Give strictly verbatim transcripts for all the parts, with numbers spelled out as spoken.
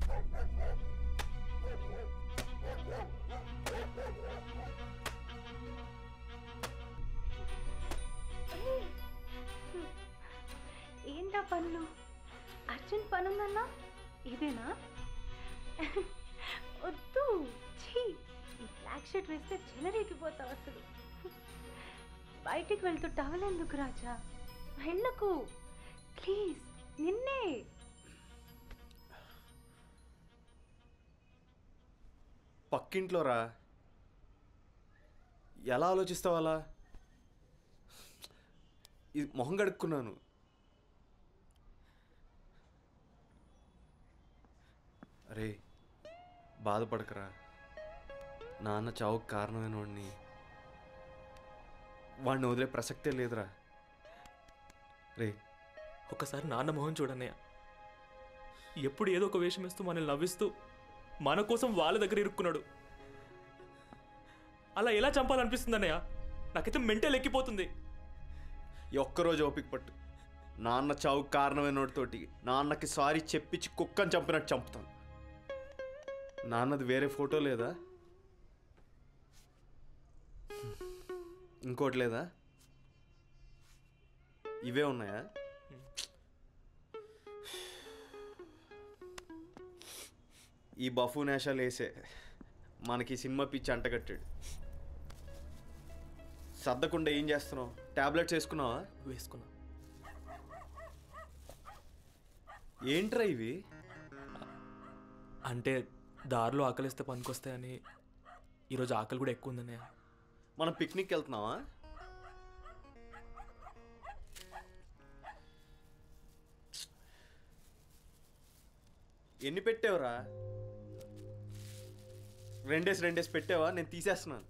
ఏంటా పనులు? అర్జెంట్ పనుందన్నా ఇదేనా? వద్దు, ఛీ, ఈ బ్లాక్ షర్ట్ వేస్తే చెలరేగిపోతావు అసలు. బయటికి వెళ్తూ టవల్ ఎందుకు రాజా? వెళ్ళకు ప్లీజ్, నిన్నే. పక్కింట్లో రా. ఎలా ఆలోచిస్తావు అలా? ఇది మొహం కడుక్కున్నాను. అరే బాధపడకరా, నాన్న చావుకు కారణమైన వాడిని వాడిని వదిలే ప్రసక్తే లేదురా. రే ఒక్కసారి నాన్న మొహం చూడన్నయ్య. ఎప్పుడు ఏదో ఒక వేషం వేస్తూ మనల్ని నవ్విస్తూ మన కోసం వాళ్ళ దగ్గర ఇరుక్కున్నాడు. అలా ఎలా చంపాలనిపిస్తుంది అన్నయ్య? నాకైతే మెంటల్ ఎక్కిపోతుంది. ఈ ఒక్కరోజు ఓపిక పట్టు. నాన్న చావుకు కారణమైన వాడితోటి నాన్నకి సారీ చెప్పించి కుక్కని చంపినట్టు చంపుతాను. నాన్నది వేరే ఫోటో లేదా? ఇంకోటి లేదా? ఇవే ఉన్నాయా? ఈ బఫూ నేషాలు వేసే మనకి సినిమా పిచ్చి అంటగట్టాడు. సర్దకుండా ఏం చేస్తున్నావు? టాబ్లెట్స్ వేసుకున్నావా? వేసుకున్నా. ఏంట్రా ఇవి? అంటే దారిలో ఆకలిస్తే పనికొస్తాయని. ఈరోజు ఆకలి కూడా ఎక్కువ ఉందన్నయ్య. మనం పిక్నిక్కి వెళ్తున్నావా? ఎన్ని పెట్టావురా? రెండేసి రెండేసి పెట్టావా? నేను తీసేస్తున్నాను.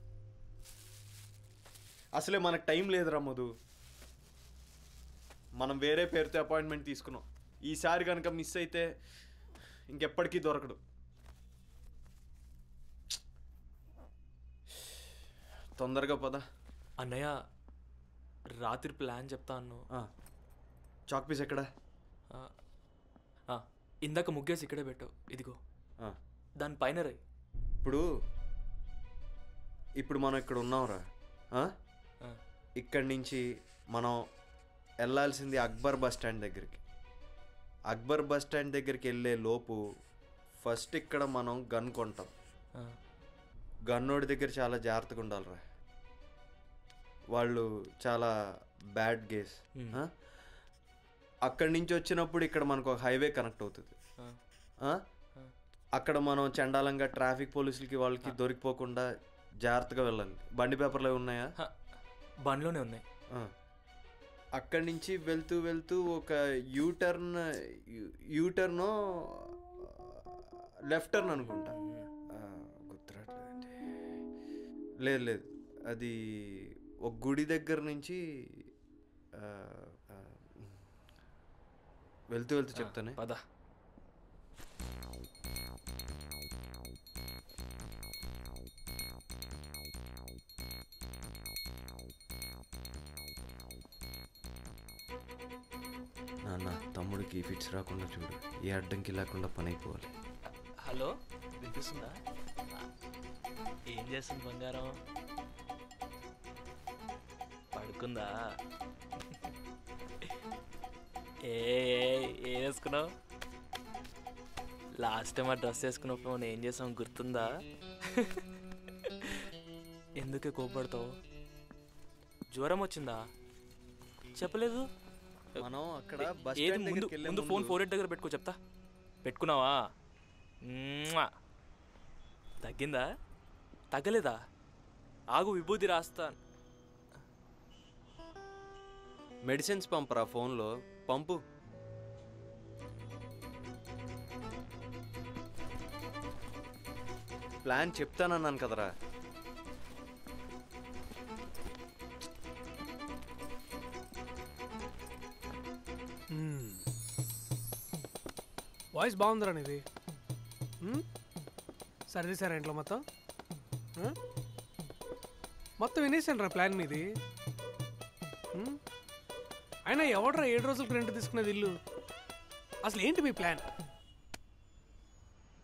అసలే మనకు టైం లేదురా మధు. మనం వేరే పేరుతో అపాయింట్మెంట్ తీసుకున్నాం. ఈసారి కనుక మిస్ అయితే ఇంకెప్పటికీ దొరకడు. తొందరగా పద. అన్నయ్య రాత్రి ప్లాన్ చెప్తా అన్ను. చాక్ పీస్ ఎక్కడా? ఇందాక ముగ్గేసి ఇక్కడే పెట్టావు, ఇదిగో దానిపైన రై. ఇప్పుడు ఇప్పుడు మనం ఇక్కడ ఉన్నాంరా. ఇక్కడి నుంచి మనం వెళ్ళాల్సింది అక్బర్ బస్ స్టాండ్ దగ్గరికి. అక్బర్ బస్ స్టాండ్ దగ్గరికి వెళ్ళే లోపు ఫస్ట్ ఇక్కడ మనం గన్ కొంటాం. గన్నోడి దగ్గర చాలా జాగ్రత్తగా ఉండాలిరా. వాళ్ళు చాలా బ్యాడ్ గేస్. అక్కడి నుంచి వచ్చినప్పుడు ఇక్కడ మనకు ఒక హైవే కనెక్ట్ అవుతుంది. అక్కడ మనం చండాలంగా ట్రాఫిక్ పోలీసులకి వాళ్ళకి దొరికిపోకుండా జాగ్రత్తగా వెళ్ళాలి. బండి పేపర్లు ఉన్నాయా? బండిలోనే ఉన్నాయి. అక్కడి నుంచి వెళ్తూ వెళ్తూ ఒక యూటర్న్ యూటర్నో లెఫ్ట్ టర్న్ అనుకుంటా, గుర్తురాట్లేదండి. లేదు లేదు అది ఒక గుడి దగ్గర నుంచి వెళ్తూ వెళ్తూ చెప్తానే. పద. నాన్న తమ్ముడికి ఫిట్స్ రాకుండా చూడు. ఏ అడ్డంకి లేకుండా పని అయిపోవాలి. హలో, వినిపిస్తుందా? ఏం చేస్తుంది బంగారం? పడుకుందా? ఏ ఏం వేసుకున్నావు? లాస్ట్ టైం ఆ డ్రెస్ వేసుకున్నప్పుడు మనం ఏం చేసాం గుర్తుందా? ఎందుకే కోపడతావు? జ్వరం వచ్చిందా? చెప్పలేదు. మనం అక్కడ ఏది ముందు ముందు ఫోన్ ఫోర్ ఎయిట్ దగ్గర పెట్టుకో, చెప్తా. పెట్టుకున్నావా? తగ్గిందా? తగ్గలేదా? ఆగు, విభూతి రాస్తా. మెడిసిన్స్ పంపరా ఫోన్లో. పంపు. ప్లాన్ చెప్తానన్నాను కదరా. వాయిస్ బాగుందిరా నీది. సరే సార్ ఇంట్లో మొత్తం మొత్తం వినేసాను రా ప్లాన్ మీది. అయినా ఎవడరా ఏడు రోజులకు రెంట్ తీసుకునేది ఇల్లు? అసలు ఏంటి మీ ప్లాన్?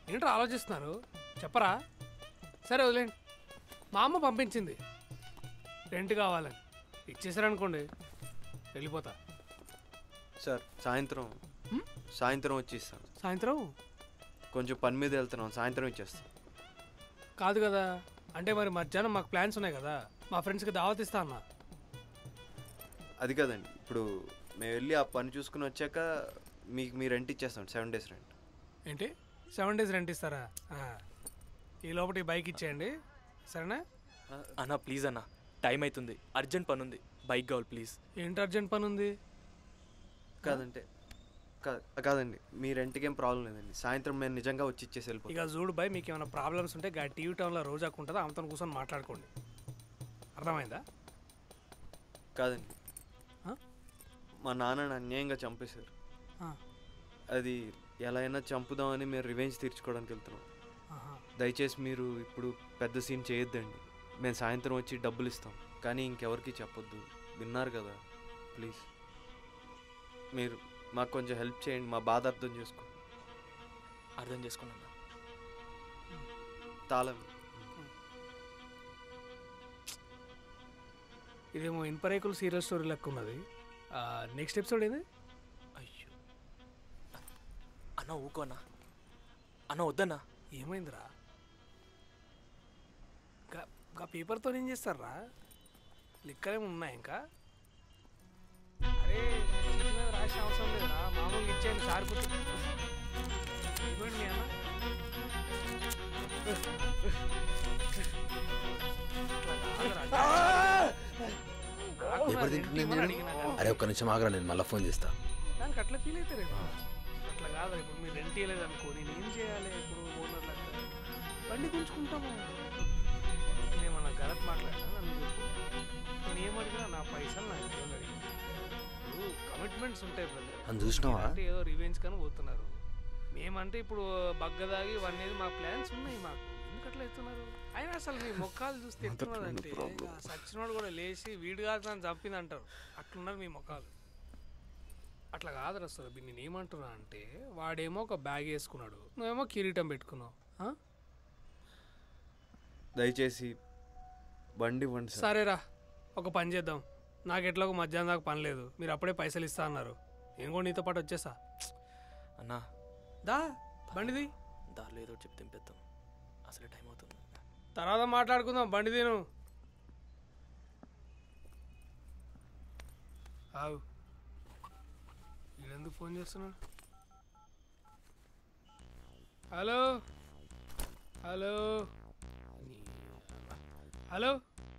ఏంటో ఆలోచిస్తున్నారు చెప్పరా? సరే వదిలేండి. మా అమ్మ పంపించింది రెంట్ కావాలని, ఇచ్చేసారనుకోండి వెళ్ళిపోతా. సార్ సాయంత్రం సాయంత్రం వచ్చి ఇస్తాను. సాయంత్రం కొంచెం పని మీద వెళ్తున్నాం, సాయంత్రం ఇచ్చేస్తాం. కాదు కదా, అంటే మరి మధ్యాహ్నం మాకు ప్లాన్స్ ఉన్నాయి కదా, మా ఫ్రెండ్స్కి దావత్ ఇస్తా అన్నా. అది కదండి, ఇప్పుడు మేము వెళ్ళి ఆ పని చూసుకుని వచ్చాక మీకు మీ రెంట్ ఇచ్చేస్తాం, సెవెన్ డేస్ రెంట్. ఏంటి సెవెన్ డేస్ రెంట్ ఇస్తారా? ఈ లోపల ఈ బైక్ ఇచ్చేయండి సరేనా? అన్న ప్లీజ్ అన్న, టైం అవుతుంది, అర్జెంట్ పని ఉంది, బైక్ కావాలి ప్లీజ్. ఏంటి అర్జెంట్ పని ఉంది? కాదంటే కాదండి, మీ రెంట్కి ఏం ప్రాబ్లం లేదండి, సాయంత్రం మేము నిజంగా వచ్చి ఇచ్చేసి వెళ్ళిపోతాం. ఇక చూడు బాయ్, మీకు ఏమైనా ప్రాబ్లమ్స్ ఉంటే గా టీవీ టౌన్లో రోజాకు ఉంటుందా, ఆమెతో కూర్చొని మాట్లాడుకోండి, అర్థమైందా? కాదండి, మా నాన్నని అన్యాయంగా చంపేశారు. అది ఎలా అయినా చంపుదామని మేము రివెంజ్ తీర్చుకోవడానికి వెళ్తున్నాం. దయచేసి మీరు ఇప్పుడు పెద్ద సీన్ చేయొద్దండి, మేము సాయంత్రం వచ్చి డబ్బులు ఇస్తాం, కానీ ఇంకెవరికి చెప్పొద్దు, విన్నారు కదా ప్లీజ్. మీరు మాకు కొంచెం హెల్ప్ చేయండి, మా బాధ అర్థం చేసుకో. అర్థం చేసుకున్నా. తాళం ఇదేమో ఇన్పరేకుల్ సీరియల్ స్టోరీ లెక్క ఉన్నది. నెక్స్ట్ ఎపిసోడ్ ఏంది? అయ్యో అన్న ఊకో అన్న, అన్న వద్దన్నా. ఏమైందిరా? ఇంకా పేపర్తో ఏం చేస్తారా? లిక్కలేమో ఉన్నాయి ఇంకా? అరే చీటి మీద రాసిన అవసరం లేదురా, మామూలుగా ఇచ్చేయండి సార్ కూర్చో. ఇవ్వండి అన్న. అరే ఒక్క నిమిషం ఆగరా, నేను మళ్ళీ ఫోన్ చేస్తా. దానికి అట్లా ఫీల్ అవుతారు అట్లా కాదు. ఇప్పుడు మీరు రెంట్ ఇవ్వలేదు అనుకో, నేను ఏం చేయాలి? ఇప్పుడు ఓనర్ లెక్క బండి గుంజుకుంటాము. నేనేమన్నా గలత్ మాట్లాడినా నన్ను చెప్పు, నేను ఏమడిగినా నా పైసలు నాకు ఇవ్వని అడిగిన. ఇప్పుడు కమిట్మెంట్స్ ఉంటాయి బ్రదర్, అని చూసినావా? అంటే ఏదో రివెంజ్ కానీ పోతున్నారు. మేమంటే ఇప్పుడు బగ్గదాగి అనేది మా ప్లాన్స్ ఉన్నాయి మాకు, ఎందుకు అట్లా ఎత్తున్నారు? అయినా అసలు మీ మొక్కలు చూస్తే ఎత్తున్నదంటే సచ్చినోడు కూడా లేచి వీడు కాదు నన్ను చంపింది అంటారు, అట్లున్నారు మీ మొక్కలు. అట్లా కాదు అసలు. నేను ఏమంటున్నా అంటే, వాడేమో ఒక బ్యాగ్ వేసుకున్నాడు, నువ్వేమో కిరీటం పెట్టుకున్నావు. దయచేసి బండి ఇవ్వండి. సరేరా, ఒక పని చేద్దాం. నాకు ఎట్లా ఒక మధ్యాహ్నం దాకా పని లేదు, మీరు అప్పుడే పైసలు ఇస్తా అన్నారు, నేను కూడా నీతో పాటు వచ్చేసా. అన్నా దా బండిది, దారిలో ఏదో చెప్తే తింపేద్దాం, అసలు టైం అవుతుంది. తర్వాత మాట్లాడుకుందాం, బండి తిను. ఆవు వీడెందుకు ఫోన్ చేస్తున్నాడు? హలో హలో హలో,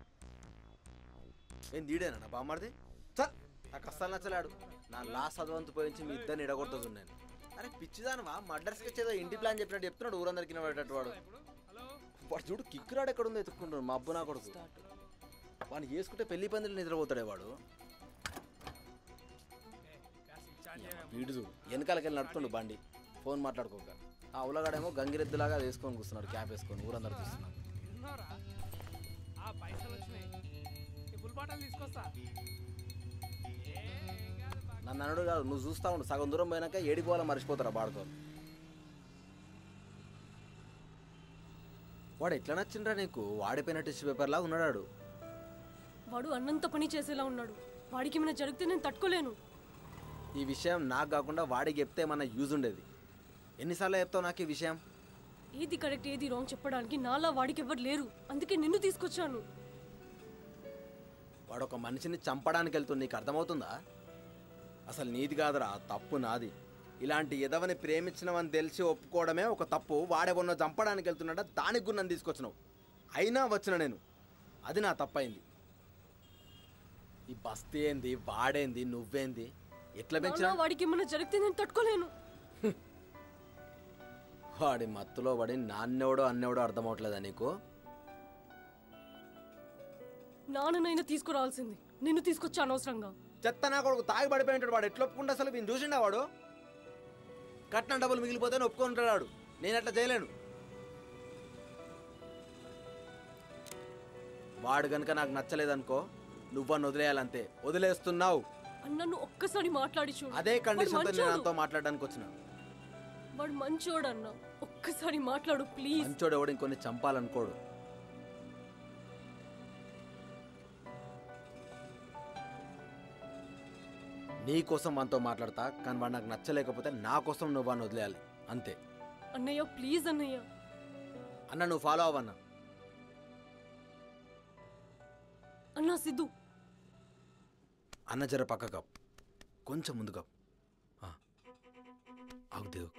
ఏం తీడేనా నా బామ్మడిది? చల్, నాకు అస్సలు నచ్చలేడు. నా లాస్ట్ చదవంతు పోయించి మీ ఇద్దరిని ఎడగొడుతుంది నేను. అరే పిచ్చిదానవా, మర్డర్స్కి వచ్చేదో ఇంటి ప్లాన్ చెప్పినట్టు చెప్తున్నాడు ఊరందరికి పడేటట్టు. వాడు వాడు చూడు కిక్కురాడు ఎక్కడుందో ఎత్తుకుంటాడు, మా అబ్బు నా కొడుకు. వాడిని చేసుకుంటే పెళ్లి పందిలు నిద్రపోతాడే వాడు. వీడు చూడు వెనకాలకి వెళ్ళి నడుతుండు బండి, ఫోన్ మాట్లాడుకోక. ఆ ఉలగాడేమో గంగిరెద్దులాగా వేసుకొని కూర్చున్నాడు, క్యాప్ వేసుకొని, ఊరందరూ చూస్తున్నాడు. నన్ను అనడు కాదు, నువ్వు చూస్తా ఉండు, సగం దూరం పోయినాక ఏడిపోవాలో మర్చిపోతారా బాడుకో. వాడు ఎట్లా నచ్చిండ్రా నీకు? వాడిపోయిన టిష్యూ పేపర్ లాగా ఉన్నాడు. వాడు అన్నంత పని చేసేలా ఉన్నాడు, వాడికి ఏమైనా జరిగితే నేను తట్టుకోలేను. ఈ విషయం నాకు కాకుండా వాడికి చెప్తే ఏమన్నా యూజ్ ఉండేది. ఎన్నిసార్లు చెప్తావు నాకు ఈ విషయం? ఏది కరెక్ట్ ఏది రాంగ్ చెప్పడానికి నాలా వాడికి ఎవరు లేరు, అందుకే నిన్ను తీసుకొచ్చాను. వాడు ఒక మనిషిని చంపడానికి వెళ్తుంది, నీకు అర్థమవుతుందా? అసలు నీది కాదురా, తప్పు నాది. ఇలాంటి ఎదవని ప్రేమించినవని తెలిసి ఒప్పుకోవడమే ఒక తప్పు. వాడేమన్నా చంపడానికి వెళ్తున్నాడా, దానికి కూడా నన్ను తీసుకొచ్చినావు. అయినా వచ్చిన నేను, అది నా తప్పైంది. ఈ బస్తీ ఏంది, వాడేంది, నువ్వేంది, ఎట్లా పెంచినా వాడికి ఏమైనా జరిగితే నేను తట్టుకోలేను. వాడి మత్తులో పడి నాన్నెవడో అన్నెవడో అర్థమవట్లేదా నీకు? నాన్ననైనా తీసుకురావాల్సింది, నిన్ను తీసుకొచ్చా అనవసరంగా. చెత్త నా కొడుకు తాగి పడిపోయి ఉంటాడు. వాడు ఎట్లా ఒప్పుకుంటా? అసలు నేను చూసిండా వాడు? కట్నం డబ్బులు మిగిలిపోతే ఒప్పుకుంటాడు వాడు, నేను అట్లా చేయలేను. వాడు కనుక నాకు నచ్చలేదనుకో, నువ్వని వదిలేయాలంతే. వదిలేస్తున్నావు. నన్ను ఒక్కసారి మాట్లాడి చూడు. అదే కండిషన్తో నేను అంతా మాట్లాడడానికి వచ్చిన. వాడు మంచోడు అన్న, ఒక్కసారి మాట్లాడు ప్లీజ్. మంచోడు ఎవడు ఇంకొన్ని చంపాలనుకోడు. నీ కోసం మనతో మాట్లాడతా, కానీ వాడు నాకు నచ్చలేకపోతే నా కోసం నువ్వు వాడిని వదిలేయాలి అంతే. అన్నయ్య ప్లీజ్ అన్నయ్య. అన్న నువ్వు ఫాలో అవ్వన్నా. అన్నా సిద్ధు అన్న జర పక్క కప్, కొంచెం ముందు కప్. ఆగుదేవు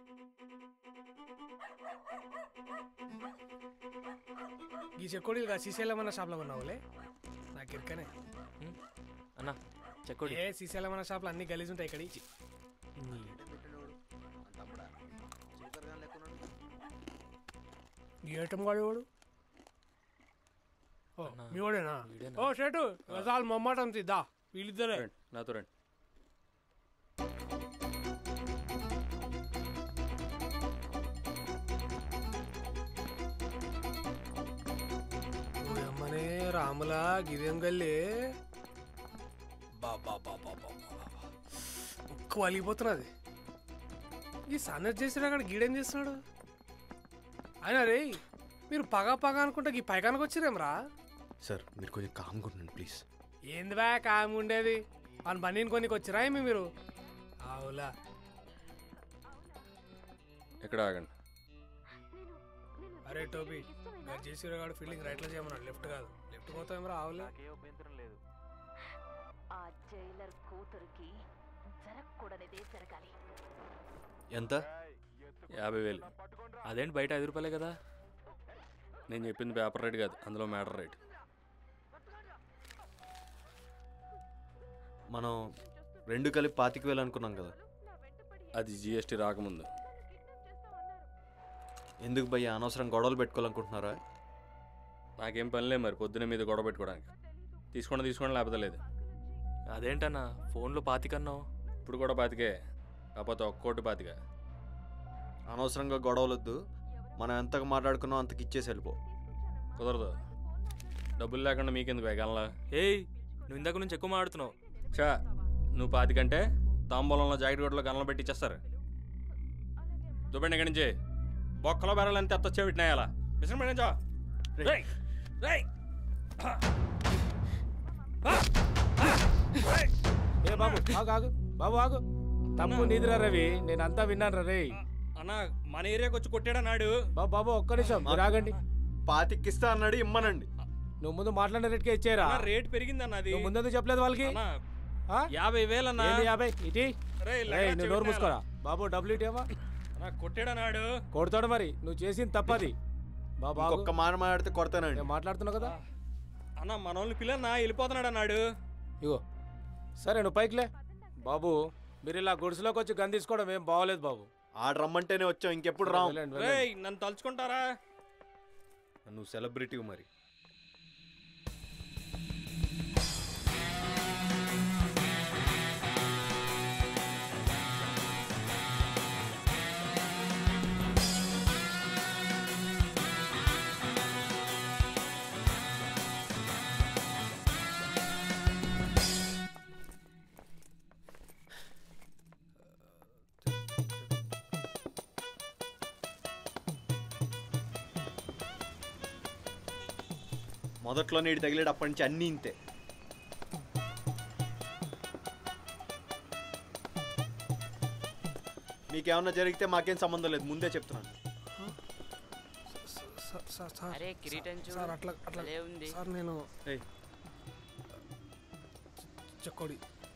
ఈ చెక్కోడి శ్రీశైలమన్న షాప్లో ఉన్నావులే, నాకు ఇరుకనే. అన్నా చెక్కోడి ఏ శ్రీశైలమన్న షాప్లో అన్ని గలీజ్ ఉంటాయి ఇక్కడ. ఏటం వాడు వాడు మీ వాడేనా? ఓ షేటు చాలు మమ్మాట దా, వీళ్ళిద్దరే నాతో రండి. అమ్మనే రాములా గిదేం గల్లే బాబా బాబా బాబా ఉక్కు వలిగిపోతున్నది. ఈ సన్నట్ చేసిన అక్కడ గీడేం చేస్తున్నాడు అయినా రే? మీరు పగా పగా అనుకుంటా ఈ పైకానికి వచ్చిరేమ్రా? సార్ మీరు కొంచెం కామ్గా ఉండండి ప్లీజ్. ఏంది బా కామ్ ఉండేది? అని బన్నీని కొనికి వచ్చిరా ఏమి మీరు? అవులా ఎక్కడ ఆగండి. అరే టోబీ జేసీరాడు ఫీల్డింగ్ రైట్లో చేయమన్నాడు, లెఫ్ట్ కాదు. లెఫ్ట్ పోతామరా ఆవులే. ఆ జైలర్ కూతురికి జరగకూడనిదే జరగాలి. ఎంత? యాభై వేలు. అదేంటి బయట ఐదు రూపాయలే కదా? నేను చెప్పింది పేపర్ రేట్ కాదు, అందులో మ్యాటర్ రేట్. మనం రెండు కలిపి పాతికి వేలు అనుకున్నాం కదా. అది జిఎస్టీ రాకముందు. ఎందుకు భయ్య అనవసరం గొడవలు పెట్టుకోవాలనుకుంటున్నారా? నాకేం పనిలే మరి పొద్దున మీద గొడవ పెట్టుకోవడానికి. తీసుకోండి తీసుకోండి లేకపోతే లేదు. అదేంటన్నా ఫోన్లో పాతికన్నావు? ఇప్పుడు కూడా పాతికే, కాకపోతే ఒక్కోటి పాతిక. అనవసరంగా గొడవలొద్దు, మనం ఎంతగా మాట్లాడుకున్నాం అంతకు ఇచ్చేసి వెళ్ళిపో. కుదరదు, డబ్బులు లేకుండా మీకెందుకు వేగలలా? ఏయ్ నువ్వు ఇందాక నుంచి ఎక్కువ మాట్లాడుతున్నావు. చా నువ్వు పాతికంటే తాంబూలంలో జాకెట్ గొడవలో గన్నులు పెట్టి ఇచ్చేస్తారు. దుబ్బండి ఇక్కడి నుంచి బొక్కలో బెరలు ఎంత ఎత్తొచ్చే విట్నాయాలా మిషన్ పడించో. ఏ బాబు ఆగు ఆగు బాబు ఆగు. తప్పు నీదిరా రవి, నేనంతా విన్నాను రే. అన్న మన ఏరియాకి వచ్చి కొట్టాడా నాడు? బాబు బాబు ఒక్క నిమిషం రాగండి. పాతికిస్తా అన్నాడు, ఇమ్మనండి. నువ్వు ముందు మాట్లాడిన రేట్కే ఇచ్చారా? రేట్ పెరిగింది అన్న. అది ముందు చెప్పలేదు వాళ్ళకి. యాభై వేలు అన్న. యాభై ఇటీ నువ్వు నోరు మూసుకోరా బాబు. డబ్బులు ఇటీవా కొట్టాడా నాడు? కొడతాడు మరి, నువ్వు చేసింది తప్పది బాబు. ఒక్క మాట మాట్లాడితే కొడతానండి. మాట్లాడుతున్నావు కదా అన్న మనోళ్ళని పిల్లన్నా వెళ్ళిపోతున్నాడు అన్నాడు. ఇగో సరే నువ్వు పైకిలే బాబు. మీరు ఇలా గుడిసెలోకి వచ్చి గన్ తీసుకోవడం ఏం బాగోలేదు బాబు. ఆడ రమ్మంటేనే వచ్చావు, ఇంకెప్పుడు రావు. నన్ను తలుచుకుంటారా? నువ్వు సెలబ్రిటీ మరి. మొదట్లో నీటి తగిలేడు, అప్పటి నుంచి అన్నీ ఇంతే. మీకేమన్నా జరిగితే మాకేం సంబంధం లేదు, ముందే చెప్తున్నాను. అరే కిరీటం చూడు, అట్లా అట్లా ఉంది సార్. నేను చెక్కోడి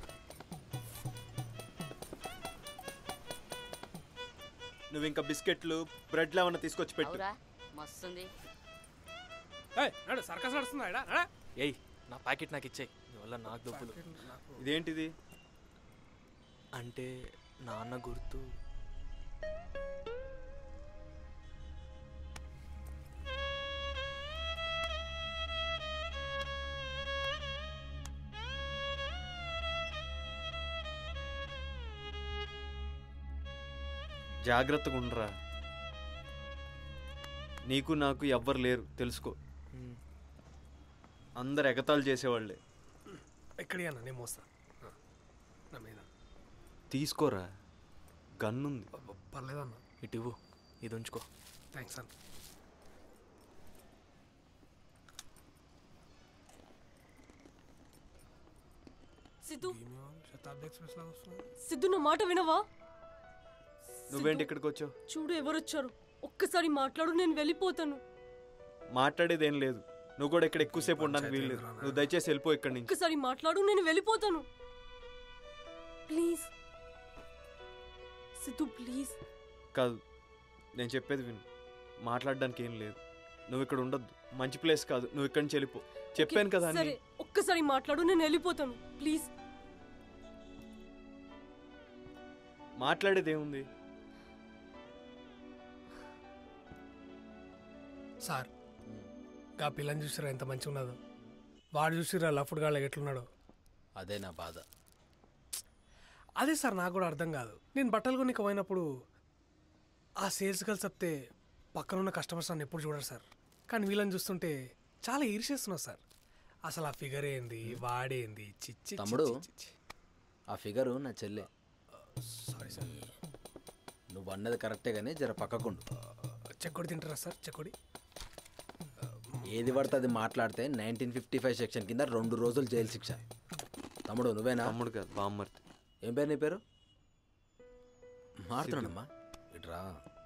నువ్వు ఇంకా బిస్కెట్లు బ్రెడ్లు ఏమన్నా తీసుకొచ్చి పెట్టు. మస్తుంది. సర్కస్ నడుస్తుందా? ఏయ్ నా ప్యాకెట్ నాకు ఇచ్చేయి, నీ వల్ల నాకు డబ్బులు. ఇదేంటిది? అంటే నాన్న గుర్తు. జాగ్రత్తగా ఉండరా, నీకు నాకు ఎవ్వరు లేరు తెలుసుకో. అందరు ఎగతాళి చేసేవాళ్ళే. ఎక్కడి అన్న నేను మోస్తా. తీసుకోరా, గన్ ఉంది. పర్లేదన్న. ఇటు ఇవ్వు, ఇది ఉంచుకో. థ్యాంక్స్ అన్న. సిద్ధు శతాబ్ది ఎక్స్ప్రెస్ లాగా వస్తుంది. సిద్ధు నా మాట వినవా? నువ్వేంటి ఇక్కడికి వచ్చావు? చూడు ఎవరొచ్చారు. ఒక్కసారి మాట్లాడు, నేను వెళ్ళిపోతాను. మాట్లాడేది ఏం లేదు. నువ్వు కూడా ఇక్కడ ఎక్కువసేపు ఉండడానికి వీల్లేదు. నువ్వు దయచేసి వెళ్ళిపో ఇక్కడి నుంచి. ఒక్కసారి మాట్లాడు, నేను వెళ్ళిపోతాను. Please Siddhu, please. కాదు, నేను చెప్పేది విను. మాట్లాడడానికి ఏం లేదు. నువ్వు ఇక్కడ ఉండొద్దు. మంచి ప్లేస్ కాదు. నువ్వు ఇక్కడి నుంచి వెళ్ళిపో. చెప్పాను కదా. సరే, ఒక్కసారి మాట్లాడు, నేను వెళ్ళిపోతాను. ప్లీజ్. మాట్లాడేది ఏముంది? సార్, గా పిల్లని చూసిరా ఎంత మంచిగా ఉన్నదో. వాడు చూసిరా లఫ్డ్ గాళ్ళ ఎట్లున్నాడో. అదే నా బాధ. అదే సార్, నాకు కూడా అర్థం కాదు. నేను బట్టలు కొనికి పోయినప్పుడు ఆ సేల్స్ గర్ల్స్ చెప్తే పక్కన ఉన్న కస్టమర్స్ నన్ను ఎప్పుడు చూడరు సార్. కానీ వీళ్ళని చూస్తుంటే చాలా ఈర్షేస్తున్నారు సార్. అసలు ఆ ఫిగర్ ఏంది, వాడేంది. చిచ్చి తమ్ముడు, ఆ ఫిగరు నా చెల్లె. Sorry sir. నువ్వు అన్నది కరెక్టే కానీ జర పక్కకుండు. చెక్కొడి తింటారా సార్? చెక్కొడి ఏది పడితే అది మాట్లాడితే నైన్టీన్ ఫిఫ్టీ ఫైవ్ సెక్షన్ కింద రెండు రోజులు జైలు శిక్ష. తమ్ముడు నువ్వేనా? తమ్ముడు కాదు, బామ్మర్తి. ఏం పేరు నీ పేరు? మారుతున్నానమ్మా, ఇట్రా.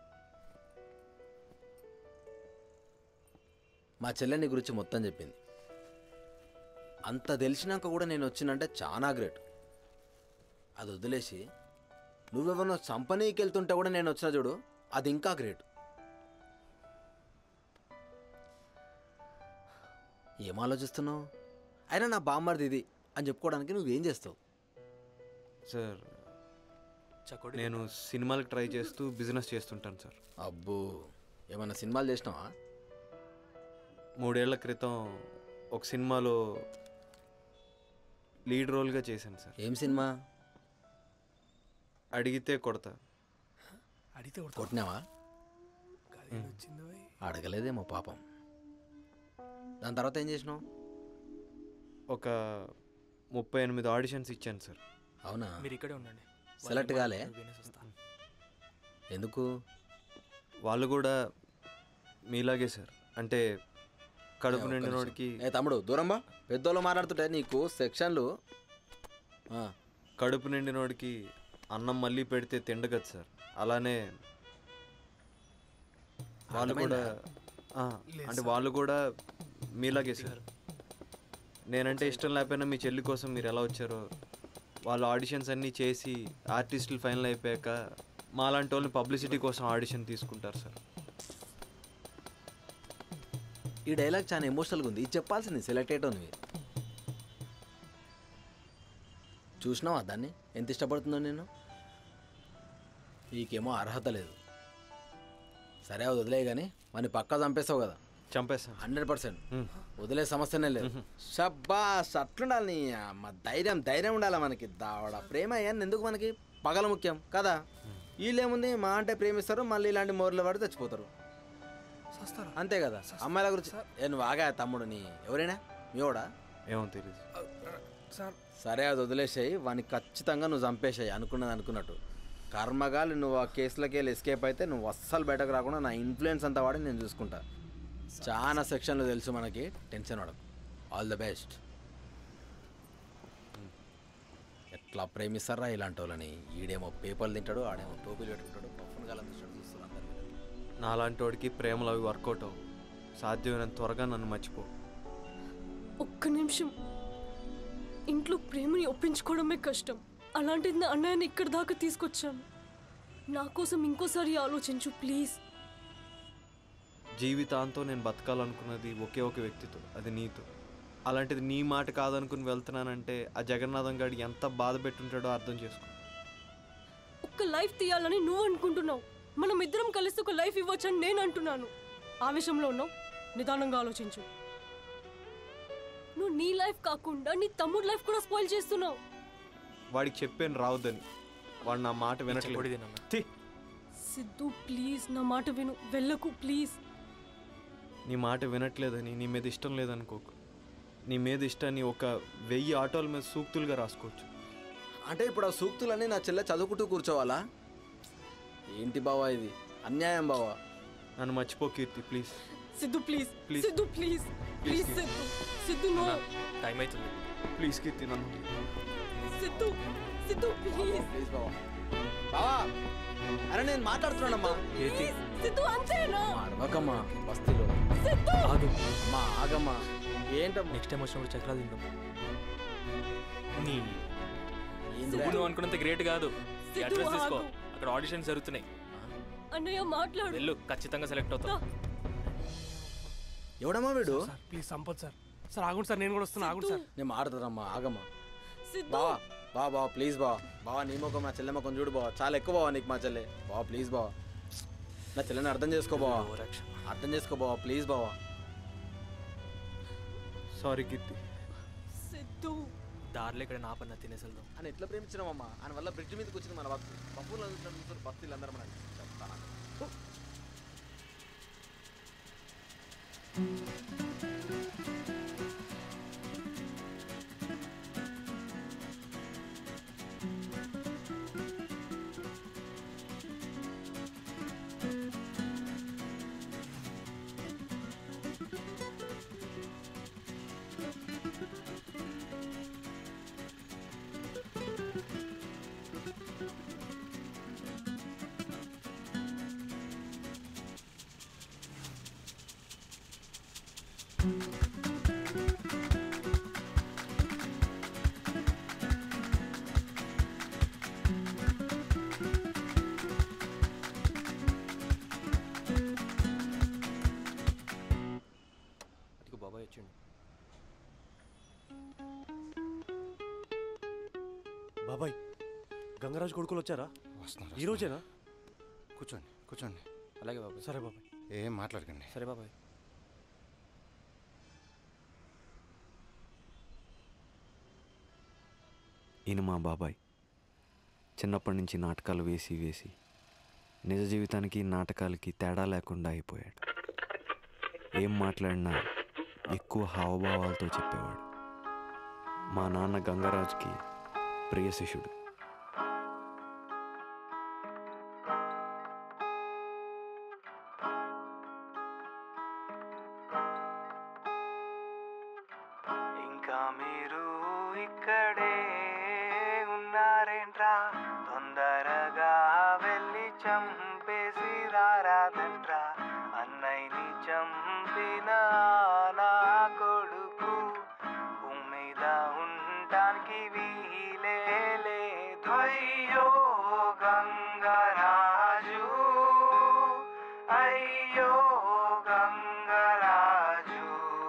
మా చెల్లె నీ గురించి మొత్తం చెప్పింది. అంత తెలిసినాక కూడా నేను వచ్చినంటే చాలా గ్రేట్. అది వదిలేసి నువ్వెవరో చంపనీకి వెళ్తుంటే కూడా నేను వచ్చినా చూడు, అది ఇంకా గ్రేట్. ఏం ఆలోచిస్తున్నావు? అయినా నా బామ్మర్ది ఇది అని చెప్పుకోవడానికి నువ్వేం చేస్తావు? సార్, నేను సినిమాలకు ట్రై చేస్తూ బిజినెస్ చేస్తుంటాను సార్. అబ్బో, ఏమన్నా సినిమాలు చేసినావా? మూడేళ్ల క్రితం ఒక సినిమాలో లీడ్ రోల్గా చేశాను సార్. ఏం సినిమా? అడిగితే కొడతా. అడిగితే కొట్టినావా? అడగలేదేమో పాపం. దాని తర్వాత ఏం చేసినావు? ఒక ముప్పై ఎనిమిది ఆడిషన్స్ ఇచ్చాను సార్. అవునా? మీరు ఇక్కడే ఉండండి. సెలెక్ట్ కాలే? ఎందుకు? వాళ్ళు కూడా మీలాగే సార్. అంటే కడుపు నిండినోడికి. ఏ తమ్ముడు దూరంబా, పెద్దోళ్ళు మాట్లాడుతుంటే నీకు సెక్షన్లు. కడుపు నిండినోడికి అన్నం మళ్ళీ పెడితే తిండు కదా సార్. అలానే వాళ్ళు కూడా, అంటే వాళ్ళు కూడా మీలాగే సార్. నేనంటే ఇష్టం లేకపోయినా మీ చెల్లి కోసం మీరు ఎలా వచ్చారో, వాళ్ళు ఆడిషన్స్ అన్నీ చేసి ఆర్టిస్టులు ఫైనల్ అయిపోయాక మాలాంటి వాళ్ళని పబ్లిసిటీ కోసం ఆడిషన్ తీసుకుంటారు సార్. ఈ డైలాగ్ చాలా ఎమోషనల్గా ఉంది. ఇది చెప్పాల్సింది సెలెక్ట్ అయ్యటం. నువ్వు చూసినావా దాన్ని ఎంత ఇష్టపడుతుందో? నేను నీకేమో అర్హత లేదు. సరే అది వదిలే కానీ మన పక్కా చంపేస్తావు కదా? చంపేస్తాను హండ్రెడ్ పర్సెంట్. వదిలే సమస్యనే లేదు. షబ్బాస్, అట్లుండాలి. నీ మా ధైర్యం ధైర్యం ఉండాలి మనకి. దావడ ప్రేమ అయ్యాన్ని ఎందుకు మనకి? పగల ముఖ్యం కదా. వీళ్ళేముంది, మా అంటే ప్రేమిస్తారు, మళ్ళీ ఇలాంటి మోర్లు పడి చచ్చిపోతారు అంతే కదా. అమ్మాయిల గురించి ఏ నువ్వు ఆగా తమ్ముడు. నీ ఎవరైనా మీవాడా? ఏమో తెలియదు సార్. సరే అది వదిలేసాయి. వానికి ఖచ్చితంగా నువ్వు చంపేసాయి అనుకున్నది అనుకున్నట్టు. కర్మగాలి నువ్వు ఆ కేసులకి వెళ్ళి ఎస్కేప్ అయితే నువ్వు అస్సలు బయటకు రాకుండా నా ఇన్ఫ్లుయెన్స్ అంతా వాడి నేను చూసుకుంటా. చాలా సెక్షన్లు తెలుసు మనకి, టెన్షన్ పడకు. All the best. ఎట్లా ప్రేమిస్తారా ఇలాంటి వాళ్ళని? ఈడేమో పేపర్లు తింటాడు, ఆడేమో టోపీలు పెట్టుకుంటాడు, పప్పును కాలం చూస్తాడు. అందరు నాలాంటి వాడికి ప్రేమలు అవి వర్కౌట్ అవ్వు. సాధ్యమైనంత త్వరగా నన్ను మర్చిపో. ఒక్క నిమిషం. ఇంట్లో ప్రేమని ఒప్పించుకోవడమే కష్టం. అలాంటిది నా అన్నయ్యని ఇక్కడి దాకా తీసుకొచ్చాను. నా కోసం ఇంకోసారి ఆలోచించు ప్లీజ్. జీవితాంతం నేను బతకాలనుకున్నది ఒకే ఒక వ్యక్తితో, అది నీతో. అలాంటిది నీ మాట కాదనుకుని వెళ్తున్నానంటే ఆ జగన్నాథం గారు ఎంత బాధ పెట్టుంటాడో అర్థం చేసుకో. ఒక్క లైఫ్ తీయాలని నువ్వు అనుకుంటున్నావు. మనం ఇద్దరం కలిసి ఒక లైఫ్ ఇవ్వచ్చని నేను అంటున్నాను. ఆవేశంలో ఉన్నావు, నిదానంగా ఆలోచించు. నువ్వు నీ లైఫ్ కాకుండా నీ తమ్ముడు లైఫ్ కూడా స్పాయిల్ చేస్తున్నావు. వాడికి చెప్పాను రావద్దని, వాడు నా మాట వినట్లేదు. సిద్ధు ప్లీజ్ నా మాట విను, వెళ్ళకు ప్లీజ్. నీ మాట వినట్లేదని నీ మీద ఇష్టం లేదనుకోకు. నీ మీద ఇష్టాన్ని ఒక వెయ్యి ఆటోల మీద సూక్తులుగా రాసుకోవచ్చు. అంటే ఇప్పుడు ఆ సూక్తులన్నీ నా చెల్లె చదువుకుంటూ కూర్చోవాలా? ఏంటి బావా ఇది అన్యాయం బావా. నన్ను మర్చిపో Keerthi please. Siddhu please Please. Siddhu please please Siddhu Siddhu no time అవుతుంది. ప్లీజ్ కీర్తి నన్ను. సిద్ధు సిద్ధు ప్లీజ్ ప్లీజ్ బావా. బావా అరే నేను మాట్లాడుతున్నానమ్మా. కీర్తి సిద్ధు అంతేనా? అడవకమ్మా బస్తీలో. సిద్ధు ఆగు. అమ్మా ఆగమ్మా. ఏంటమ్మా నెక్స్ట్ టైం వచ్చినప్పుడు చక్రాలు తిందాం. నీ ఏంది నువ్వు నువ్వు అనుకున్నంత గ్రేట్ కాదు. ఈ అడ్రస్ తీసుకో, ఆగు. అక్కడ ఆడిషన్స్ జరుగుతున్నాయి. అన్నయ్య మాట్లాడు. వెళ్ళు, ఖచ్చితంగా సెలెక్ట్ అవుతావు. ఎవడమ్మా వీడు? Sir please Sampath sir. Sir ఆగుండి సార్, నేను కూడా వస్తున్నా. ఆగుండి సార్. నేను మాట్లాడతానమ్మా ఆగమ్మా. సిద్ధు బావా బావా బావా ప్లీజ్ బావా. బావా నీ ముఖం నా చెల్లె ముఖం చూడు బావా. చాలా ఎక్కువ బావా నీకు మా చెల్లె. బావా ప్లీజ్ బావా. నా చెల్లెని అర్థం చేసుకో బావా. అర్థం చేసుకో బావా ప్లీజ్ బావా. సారీ కీర్తి. సిద్ధు దారిలో ఇక్కడ నా పని తినేసి వెళ్దాం. అని ఎట్లా ప్రేమించినామమ్మా. ఆయన వల్ల బ్రిడ్జ్ మీదకి వచ్చింది మన భక్తి. పప్పులు చూసిన భక్తులు అందరూ మన చెప్తాను. బాబాయ్ వచ్చిండు. బాబాయ్ గంగరాజు కొడుకులు వచ్చారా? వస్తున్నారు. ఈ రోజేనా? కూర్చోండి కూర్చోండి. అలాగే బాబాయ్. సరే బాబాయ్. ఏం మాట్లాడకండి. సరే బాబాయ్. ఈయన మా బాబాయ్. చిన్నప్పటి నుంచి నాటకాలు వేసి వేసి నిజ జీవితానికి నాటకాలకి తేడా లేకుండా అయిపోయాడు. ఏం మాట్లాడినా ఎక్కువ హావభావాలతో చెప్పేవాడు. మా నాన్న గంగరాజుకి ప్రియ శిష్యుడు. ఇంకా మీరు ఇక్కడే ఉన్నారేంట్రా, తొందరగా వెళ్ళి చంపేసి రారాదంట్రా. అన్నయ్యని చంపిన నా కొడుకు భూమి మీద ఉండటానికి వీలే లేదు. అయ్యో గంగరాజు, అయ్యో గంగరాజు.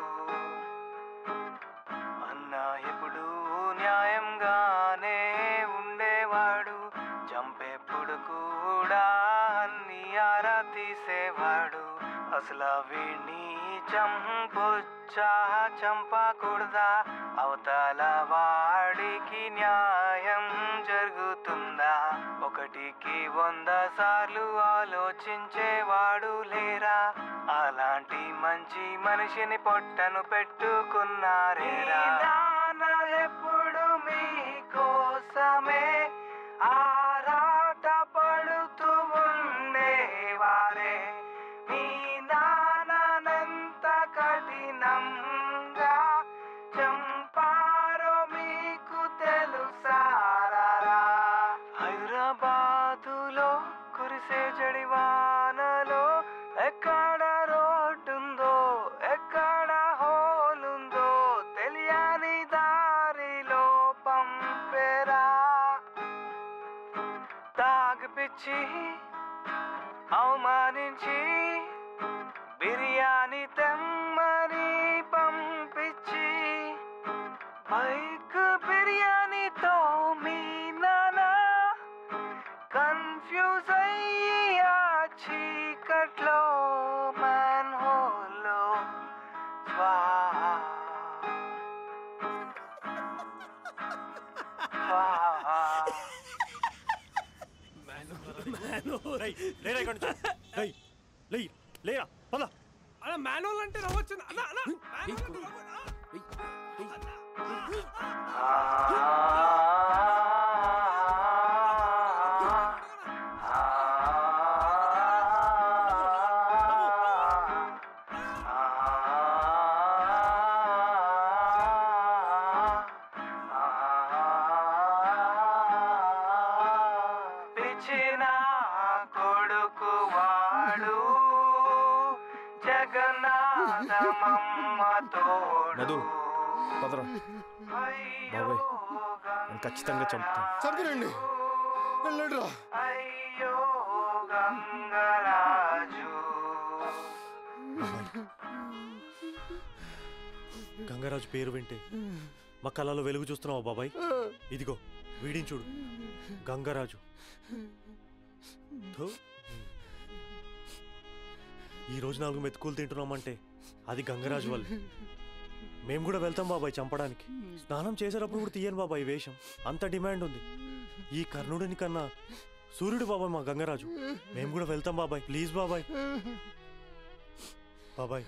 అన్న ఎప్పుడు న్యాయంగానే ఉండేవాడు, చంపేప్పుడు కూడా అన్ని ఆరా తీసేవాడు. అసలు వీణ్ణి చంపొచ్చా చంపకూడదా, అవతల వాడికి న్యాయం జరుగుతుందా? ఒకటికి వంద సార్లు ఆలోచించేవాడు లేరా, అలాంటి మంచి మనిషిని పొట్టను పెట్టుకున్నారేరా. నాన్న ఎప్పుడు మీకోసమే ఆరాట పడుతూ ఉండేవారే, మీ నాన్నంత కఠినంగా చంపారో మీకు తెలుసారా? హైదరాబాదులో కురిసే జడివానలో ఎక్కడ రోడ్డుందో ఎక్కడ హోలుందో తెలియని దారిలో పంపేరా. తాగిపిచ్చి అవమానించి బిర్యానీ తెమ్మని పంపించి బైక్ బిర్యానీతో మీ నాన్న కన్ఫ్యూజ్ అయ్యా చీకట్లో మ్యాన్ హోల్లో స్వాహా స్వాహా. అలా మాన్యువల్ అంటే నవ్వచ్చు అన్న అన్న ఆ మధు పదరా బాబాయ్ నేను ఖచ్చితంగా చంపుతాను. చంపిరండి వెళ్ళండి రా. అయ్యో గంగరాజు. గంగరాజు పేరు వింటే మా కళ్ళలో వెలుగు చూస్తున్నావా బాబాయ్? ఇదిగో వీడిని చూడు, గంగరాజు. ఈ రోజు నాలుగు మెతుకులు తింటున్నామంటే అది గంగరాజు వల్ల. మేము కూడా వెళ్తాం బాబాయ్ చంపడానికి. స్నానం చేసేటప్పుడు కూడా తీయను బాబాయ్ వేషం, అంత డిమాండ్ ఉంది. ఈ కర్ణుడిని కన్నా సూర్యుడు బాబాయ్ మా గంగరాజు. మేము కూడా వెళ్తాం బాబాయ్, ప్లీజ్ బాబాయ్. బాబాయ్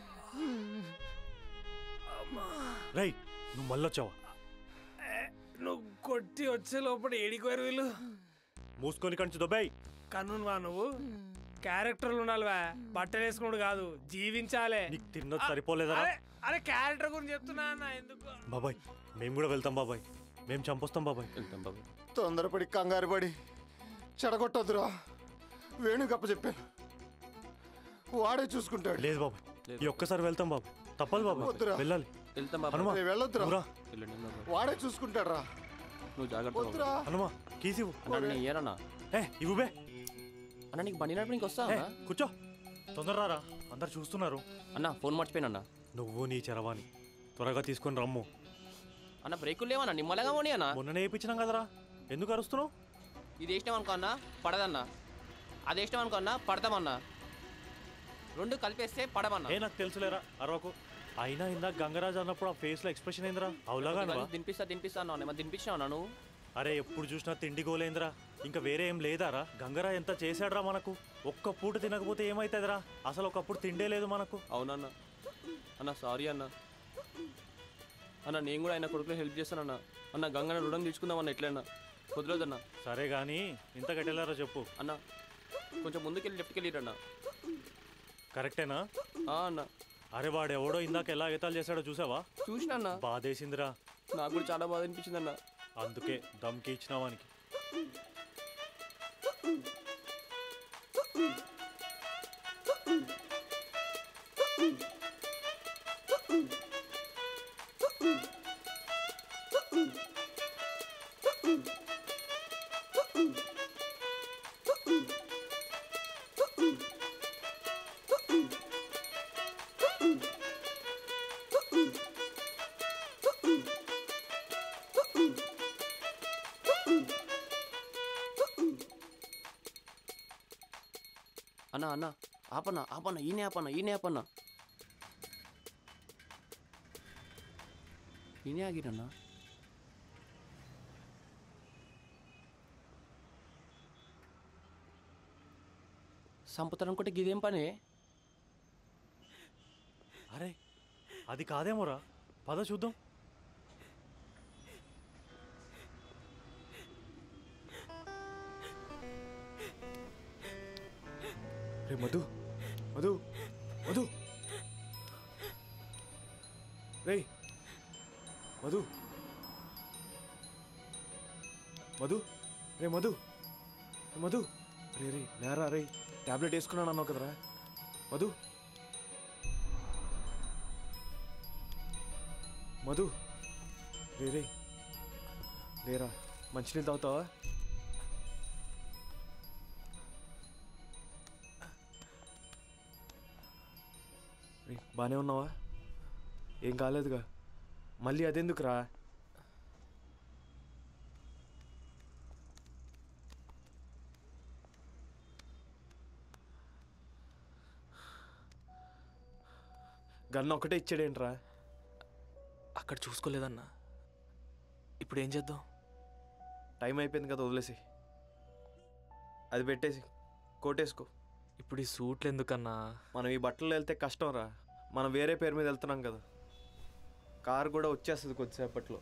రై నువ్వు మళ్ళొచ్చావా? నువ్వు కొట్టి వచ్చే లోపల ఏడికోరు వీళ్ళు. మూసుకొని కంచి దొబ్బాయి. కన్ను వా నువ్వు క్యారెక్టర్లు ఉండాలివా, బట్టలు వేసుకున్నాడు కాదు, జీవించాలే. నీకు తిన్నది సరిపోలేదా? అరే క్యారెక్టర్ గురించి చెప్తున్నా అన్న. ఎందుకు బాబాయ్ మేము కూడా వెళ్తాం బాబాయ్, మేము చంపొస్తాం బాబాయ్. వెళ్తాం బాబాయ్. తొందరపడి కంగారు పడి చెడగొట్టొద్దురా. వేణుగప్ప చెప్పాను, వాడే చూసుకుంటాడు. లేదు బాబాయ్, ఈ ఒక్కసారి వెళ్తాం బాబాయ్, తప్పదు బాబాయ్, వెళ్ళాలి. హనుమా వెళ్ళొద్దురా, వాడే చూసుకుంటాడు రా. నువ్వు జాగ్రత్త. హనుమా కీసి ఏరన్నా ఏ ఇవ్వు బే. అన్న నీకు బండి నడపడానికి వస్తా? కూర్చో, తొందరరా, అందరు చూస్తున్నారు. అన్న ఫోన్ మర్చిపోయినా. నువ్వు నీ చరవాణి త్వరగా తీసుకొని రమ్ము. అన్న బ్రేకులు లేవన్నా, నిమ్మలగా పోనీ అన్న. మొన్ననే వేయించినాం కదరా, ఎందుకు అరుస్తున్నావు? ఇది వేసినాం అనుకో అన్న పడదన్నా, అది వేసినాం అనుకో అన్న పడతామన్నా. రెండు కలిపేస్తే పడమన్నా. ఏ నాకు తెలుసులేరా అరవకు. అయినా ఇందాక గంగరాజు అన్నప్పుడు ఆ ఫేస్ లో ఎక్స్ప్రెషన్ ఏందిరా? అవులాగా తినిపిస్తా తినిపిస్తా అన్న, తినిపించినా నువ్వు. అరే ఎప్పుడు చూసినా తిండి గోలేంద్రా, ఇంకా వేరే ఏం లేదారా? గంగరా ఎంత చేశాడ్రా మనకు. ఒక్క పూట తినకపోతే ఏమైతుందిరా? అసలు ఒకప్పుడు తిండే లేదు మనకు. అవునన్న. అన్న సారీ అన్న. అన్న నేను కూడా ఆయన కొడుకులో హెల్ప్ చేస్తానన్న. అన్న గంగన రుణం తీసుకుందామన్న, ఎట్లన్నా కుదరదన్న. సరే కానీ ఇంత గట్టెళ్ళారా చెప్పు అన్న. కొంచెం ముందుకెళ్ళి లెఫ్ట్కి వెళ్ళిరన్న. కరెక్టేనా? అన్న. అరే వాడు ఎవడో ఇందాక ఎలా ఎగతాలు చేశాడో చూసావా? చూసినా అన్న. బాధేసిందిరా. నాకు కూడా చాలా బాధ అనిపించింది అన్న. అందుకే దమ్కి ఇచ్చినావానికి. అన్న అన్న ఆపన్న ఆపన్న ఈయనే ఆపన్న ఈయనే ఆపన్న ఈయనే ఆగిరన్నా. సంపుతారనుకుంటే గిదేం పని? అరే అది కాదేమోరా, పద చూద్దాం. రే మధు మధు మధు రే మధు మధు రే మధు మధు రే రే నేరా రే టాబ్లెట్ వేసుకున్నాను అన్నావు కదరా మధు మధు రే రే లేరా మంచినీళ్ళు తాగుతావా? బాగానే ఉన్నావా? ఏం కాలేదుగా? మళ్ళీ అదెందుకురా? గన్ ఒకటే ఇచ్చాడేంట్రా? అక్కడ చూసుకోలేదన్నా. ఇప్పుడు ఏం చేద్దాం? టైం అయిపోయింది కదా, వదిలేసి అది పెట్టేసి కోటేసుకో. ఇప్పుడు ఈ సూట్లు ఎందుకన్నా? మనం ఈ బట్టలు వెళ్తే కష్టం రా, మనం వేరే పేరు మీద వెళ్తున్నాం కదా. కారు కూడా వచ్చేస్తుంది కొద్దిసేపట్లో.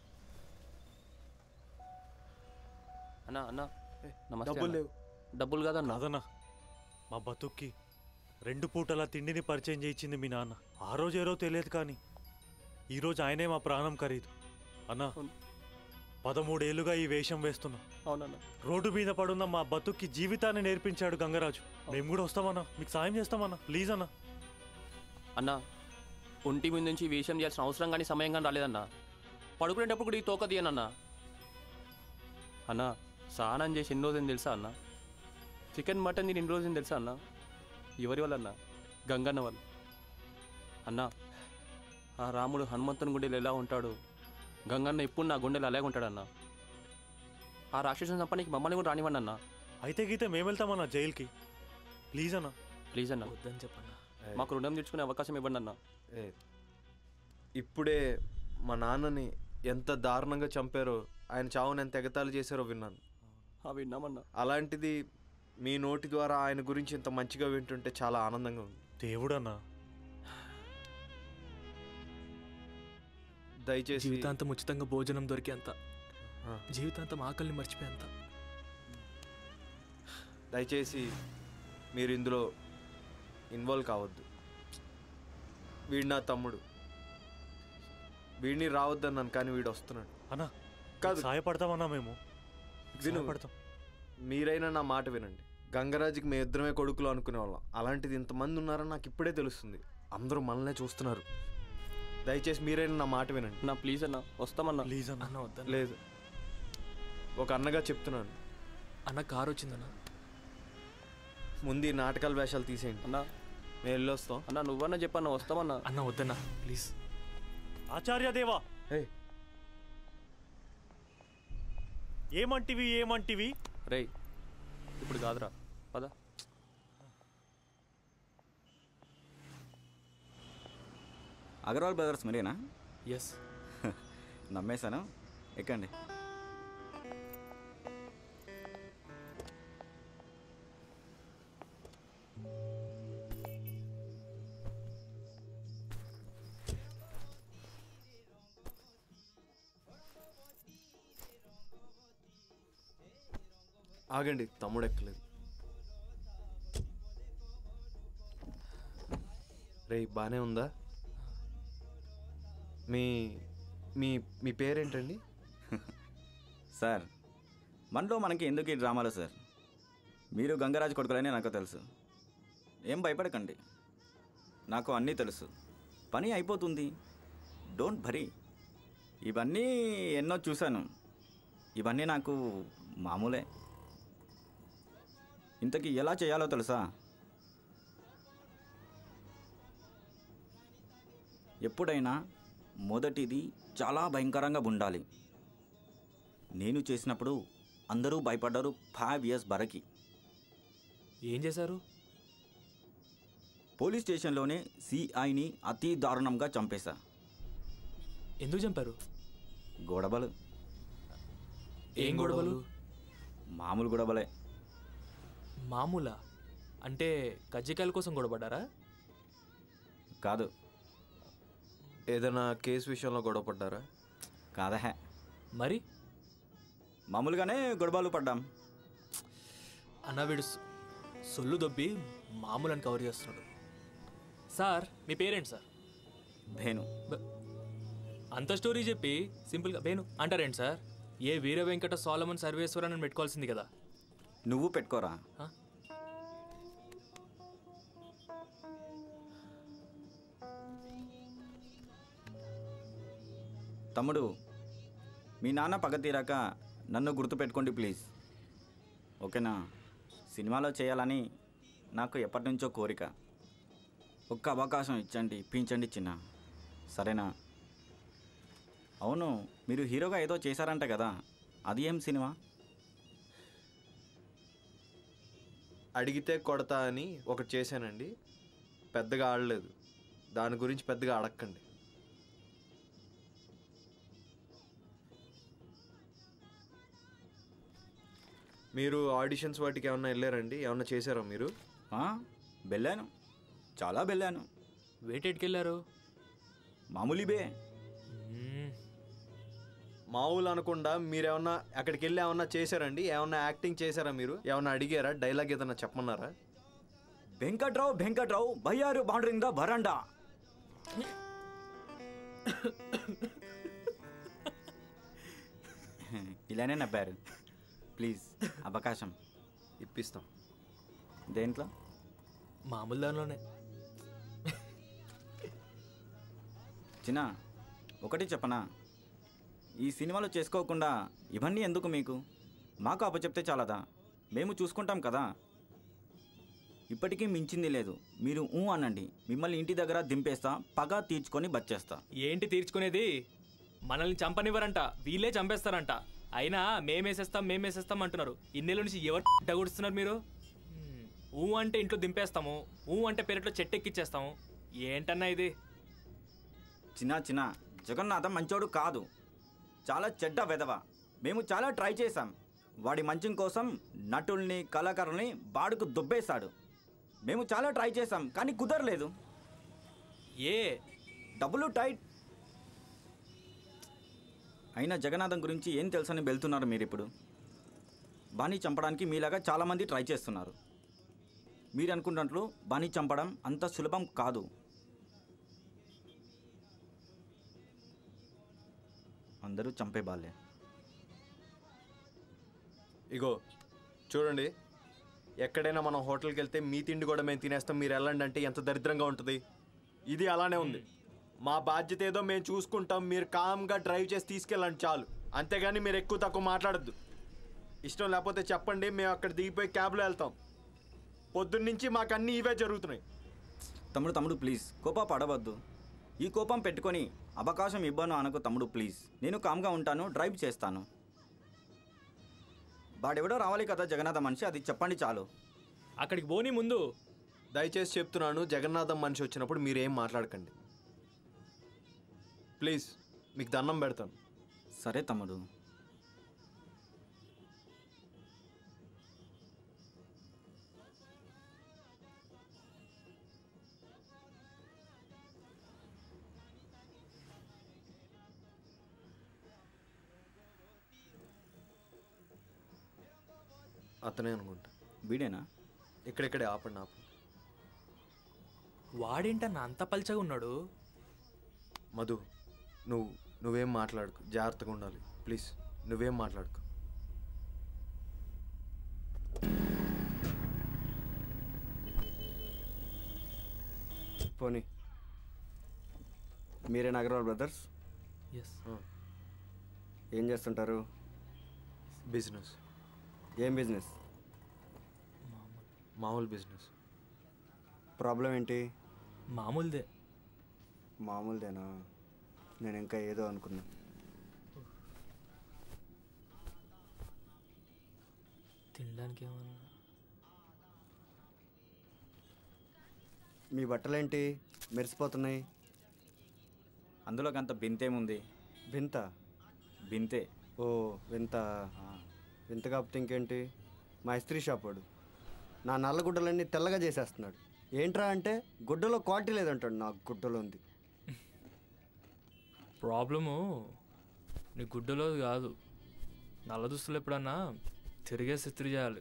అన్నా అన్నా డబ్బులు లేవు. డబ్బులు కాదన్నా. అదన్నా మా బతుక్కి రెండు పూటల తిండిని పరిచయం చేయించింది మీ నాన్న. ఆ రోజు ఏరో తెలియదు కానీ ఈరోజు ఆయనే మా ప్రాణం ఖరీదు. అన్నా పదమూడేళ్లుగా ఈ వేషం వేస్తున్నా. అవునన్నా. రోడ్డు మీద పడున్న మా బతుక్కి జీవితాన్ని నేర్పించాడు గంగరాజు. మేము కూడా వస్తామన్నా, మీకు సాయం చేస్తామన్నా, ప్లీజ్ అన్నా. అన్నా ఒంటి మీద నుంచి విషయం చేయాల్సిన అవసరం కానీ సమయం కానీ రాలేదన్నా. పడుకునేటప్పుడు కూడా ఈ తోక తీయనన్నా. అన్నా స్నానం చేసి ఎన్ని రోజులు తెలుసా అన్న? చికెన్ మటన్ తిని ఎన్ని రోజులు తెలుసా అన్న? ఎవరి వల్ల అన్న? గంగన్న వల్ల. అన్నా ఆ రాముడు హనుమంతుని గుండెలు ఎలా ఉంటాడు, గంగన్న ఎప్పుడు నా గుండెలు అలాగే ఉంటాడన్నా. ఆ రాక్షసుని చంపడానికి మమ్మల్ని కూడా రానివ్వండి అన్న. అయితే గీతే మేము వెళ్తామన్నా జైలుకి. ప్లీజ్ అన్న. ప్లీజ్ అన్న వద్దని చెప్పన్నా. మాకు రుణం తీర్చుకునే అవకాశం ఇవ్వండి అన్న. ఇప్పుడే మా నాన్నని ఎంత దారుణంగా చంపారో, ఆయన చావుని ఎంత ఎగతాళి చేశారో విన్నాను. విన్నామన్నా. అలాంటిది మీ నోటి ద్వారా ఆయన గురించి ఇంత మంచిగా వింటుంటే చాలా ఆనందంగా ఉంది. దేవుడన్నా. దయచేసి జీవితాంతం ఉచితంగా భోజనం దొరికేంత, జీవితాంతం ఆకలిని మర్చిపోయేంత. దయచేసి మీరు ఇందులో ఇన్వాల్వ్ కావద్దు. వీడు నా తమ్ముడు, వీడిని రావద్దన్నాను కానీ వీడు వస్తున్నాడు. అన్నా కాదు, సాయపడతామన్నా మేము. విను, మీరైనా నా మాట వినండి. గంగరాజుకి మేము ఇద్దరమే కొడుకులు అనుకునే వాళ్ళం. అలాంటిది ఇంతమంది ఉన్నారని నాకు ఇప్పుడే తెలుస్తుంది. అందరూ మనల్నే చూస్తున్నారు. దయచేసి మీరైనా నా మాట వినండి. నా ప్లీజ్ అన్న, వస్తామన్నా. ప్లీజ్ అన్న. అన్న వద్దా? లేదు, ఒక అన్నగా చెప్తున్నాను. అన్న కారు వచ్చిందన్నా. ముందు ఈ నాటకాల వేషాలు తీసేయండి అన్నా. మేము వెళ్ళొస్తాం. అన్న నువ్వన్నా చెప్పన్నా, వస్తామన్నా. అన్న వద్దన్నా ప్లీజ్. ఆచార్య దేవా, ఏమంటివి ఏమంటివి? రే ఇప్పుడు కాదురా, పద. అగర్వాల్ బ్రదర్స్ మీరేనా? ఎస్. నమ్మేశాను, ఎక్కండి. ఆగండి, తమ్ముడు ఎక్కలేదు. రే బాగానే ఉందా? మీ మీ మీ పేరేంటండి? సార్ మనలో మనకి ఎందుకు ఈ డ్రామాలు సార్? మీరు గంగరాజు కొడుకులని నాకు తెలుసు. ఏం భయపడకండి, నాకు అన్నీ తెలుసు. పని అయిపోతుంది, డోంట్ భరీ. ఇవన్నీ ఎన్నో చూశాను, ఇవన్నీ నాకు మామూలే. ఇంతకీ ఎలా చేయాలో తెలుసా? ఎప్పుడైనా మొదటిది చాలా భయంకరంగా ఉండాలి. నేను చేసినప్పుడు అందరూ భయపడ్డారు. ఫైవ్ ఇయర్స్ బరకి. ఏం చేశారు? పోలీస్ స్టేషన్లోనే సిఐని అతి దారుణంగా చంపేశా. ఎందుకు చంపారు? గొడవలు. ఏం గొడవలు? మామూలు గొడవలే. మామూలా అంటే కజ్జికాయల కోసం గొడవపడ్డారా? కాదు. ఏదైనా కేసు విషయంలో గొడవ పడ్డారా? కాదా. మరి మామూలుగానే గొడవలు పడ్డాం. అన్న వీడు సొల్లు దొబ్బి మామూలని కవర్ చేస్తున్నాడు. సార్ మీ పేరేంటి సార్? భేను. అంత స్టోరీ చెప్పి సింపుల్గా భేను అంటారేంటి సార్? ఏ వీర వెంకట సోలమన్ సర్వేశ్వరన్ పెట్టుకోవాల్సింది కదా. నువ్వు పెట్టుకోరా. తమ్ముడు, మీ నాన్న పగ తీరాక నన్ను గుర్తుపెట్టుకోండి ప్లీజ్, ఓకేనా? సినిమాలో చేయాలని నాకు ఎప్పటి నుంచో కోరిక. ఒక్క అవకాశం ఇచ్చండి, ఇప్పించండి చిన్న, సరేనా? అవును, మీరు హీరోగా ఏదో చేశారంట కదా, అది ఏం సినిమా? అడిగితే కొడతా అని ఒకటి చేశానండి, పెద్దగా ఆడలేదు. దాని గురించి పెద్దగా అడగండి. మీరు ఆడిషన్స్ వాటికి ఏమన్నా వెళ్ళారండి? ఏమన్నా చేశారా మీరు? వెళ్ళాను, చాలా వెళ్ళాను. వేటెడ్కి వెళ్ళారు? మామూలు బే. మామూలు అనకుండా మీరేమన్నా అక్కడికి వెళ్ళి ఏమన్నా చేశారండి? ఏమన్నా యాక్టింగ్ చేశారా మీరు? ఏమన్నా అడిగారా? డైలాగ్ ఏదన్నా చెప్పమన్నారా? వెంకట్రావు వెంకట్రావు బయ్యారు బాండరింగ్ ద బరండా. ఇలానే నవ్వారు. ప్లీజ్ అవకాశం ఇప్పిస్తాం. దేంట్లో? మామూలు దానిలోనే. చిన్న ఒకటి చెప్పనా, ఈ సినిమాలు చేసుకోకుండా ఇవన్నీ ఎందుకు మీకు? మాకు అప్పచెప్తే చాలదా? మేము చూసుకుంటాం కదా. ఇప్పటికీ మించింది లేదు. మీరు ఊ అనండి, మిమ్మల్ని ఇంటి దగ్గర దింపేస్తా, పగ తీర్చుకొని బచ్చేస్తా. ఏంటి తీర్చుకునేది? మనల్ని చంపనివ్వరంట, వీళ్ళే చంపేస్తారంట. అయినా మేమేసేస్తాం మేమేసేస్తాం అంటున్నారు. ఇన్నేళ్ళ నుంచి ఎవరు గుడిస్తున్నారు మీరు? ఊ అంటే ఇంట్లో దింపేస్తాము, ఊ అంటే పెరట్లో చెట్టు ఎక్కిచ్చేస్తాము. ఏంటన్నా ఇది? చిన్న చిన్న జగన్నాథం మంచోడు కాదు, చాలా చెడ్డ వెధవ. మేము చాలా ట్రై చేశాం. వాడి మంచం కోసం నటుల్ని కళాకారుల్ని బాడుకు దుబ్బేశాడు. మేము చాలా ట్రై చేశాం కానీ కుదరలేదు. ఏ డబ్బులు టైట్. అయినా జగన్నాథం గురించి ఏం తెలుసని వెళ్తున్నారు మీరు ఇప్పుడు? బాణీ చంపడానికి మీలాగా చాలామంది ట్రై చేస్తున్నారు. మీరు అనుకున్నట్లు బాణీ చంపడం అంత సులభం కాదు. అందరూ చంపే బాలే. ఇగో చూడండి, ఎక్కడైనా మనం హోటల్కి వెళ్తే మీ తిండి కూడా మేము తినేస్తాం, మీరు వెళ్ళండి అంటే ఎంత దరిద్రంగా ఉంటుంది. ఇది అలానే ఉంది. మా బాధ్యత ఏదో మేము చూసుకుంటాం, మీరు కామ్గా డ్రైవ్ చేసి తీసుకెళ్ళండి చాలు. అంతేగాని మీరు ఎక్కువ తక్కువ మాట్లాడద్దు. ఇష్టం లేకపోతే చెప్పండి, మేము అక్కడ దిగిపోయి క్యాబ్లో వెళ్తాం. పొద్దున్నుంచి మాకు అన్నీ ఇవే జరుగుతున్నాయి. తమ్ముడు తమ్ముడు ప్లీజ్ కోపం పడవద్దు. ఈ కోపం పెట్టుకొని అవకాశం ఇవ్వను అనకు తమ్ముడు ప్లీజ్. నేను కామ్గా ఉంటాను, డ్రైవ్ చేస్తాను. వాడెవడో రావాలి కదా జగన్నాథం మనిషి, అది చెప్పండి చాలు. అక్కడికి పోనీ ముందు. దయచేసి చెప్తున్నాను, జగన్నాథం మనిషి వచ్చినప్పుడు మీరేం మాట్లాడకండి ప్లీజ్. మీకు దండం పెడతాను. సరే తమ్ముడు. అతనే అనుకుంటా. వీడేనా? ఇక్కడిక్కడే ఆపండి ఆపండి. వాడేంటన్నా అంత పల్చగా ఉన్నాడు? మధు, నువ్వు నువ్వేం మాట్లాడుకు, జాగ్రత్తగా ఉండాలి ప్లీజ్. నువ్వేం మాట్లాడుకు. పోనీ మీరే అగర్వాల్ బ్రదర్స్? ఎస్. ఏం చేస్తుంటారు? బిజినెస్. ఏం బిజినెస్? మామూలు బిజినెస్. ప్రాబ్లం ఏంటి? మామూలుదే. మామూలుదేనా? నేను ఇంకా ఏదో అనుకున్నా. తినడానికి ఏమన్నా? మీ బట్టలేంటి మెరిసిపోతున్నాయి? అందులోకి అంత బింతేముంది? వింత? బింతే. ఓ వింత. వింత కాకపోతే ఇంకేంటి? మా ఇస్త్రీ షాప్ వాడు నా నల్ల గుడ్డలన్నీ తెల్లగా చేసేస్తున్నాడు. ఏంట్రా అంటే గుడ్డలో క్వాలిటీ లేదంటాడు. నాకు గుడ్డలో ఉంది. ప్రాబ్లము నీ గుడ్డలో కాదు, నల్ల దుస్తులు ఎప్పుడన్నా తిరిగేసి ఇస్త్రీ చేయాలి.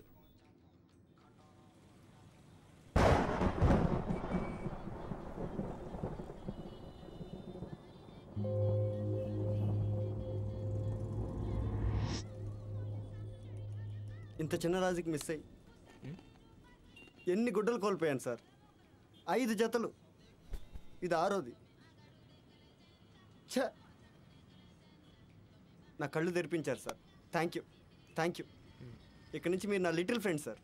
ఇంత చిన్న రాజుకి మిస్ అయ్యి ఎన్ని గుడ్డలు కోల్పోయాను సార్. ఐదు జతలు, ఇది ఆరోది. ఛ, నా కళ్ళు తెరిపించారు sir. Thank you thank you. ఇక్కడి నుంచి మీరు నా లిటిల్ ఫ్రెండ్ సార్.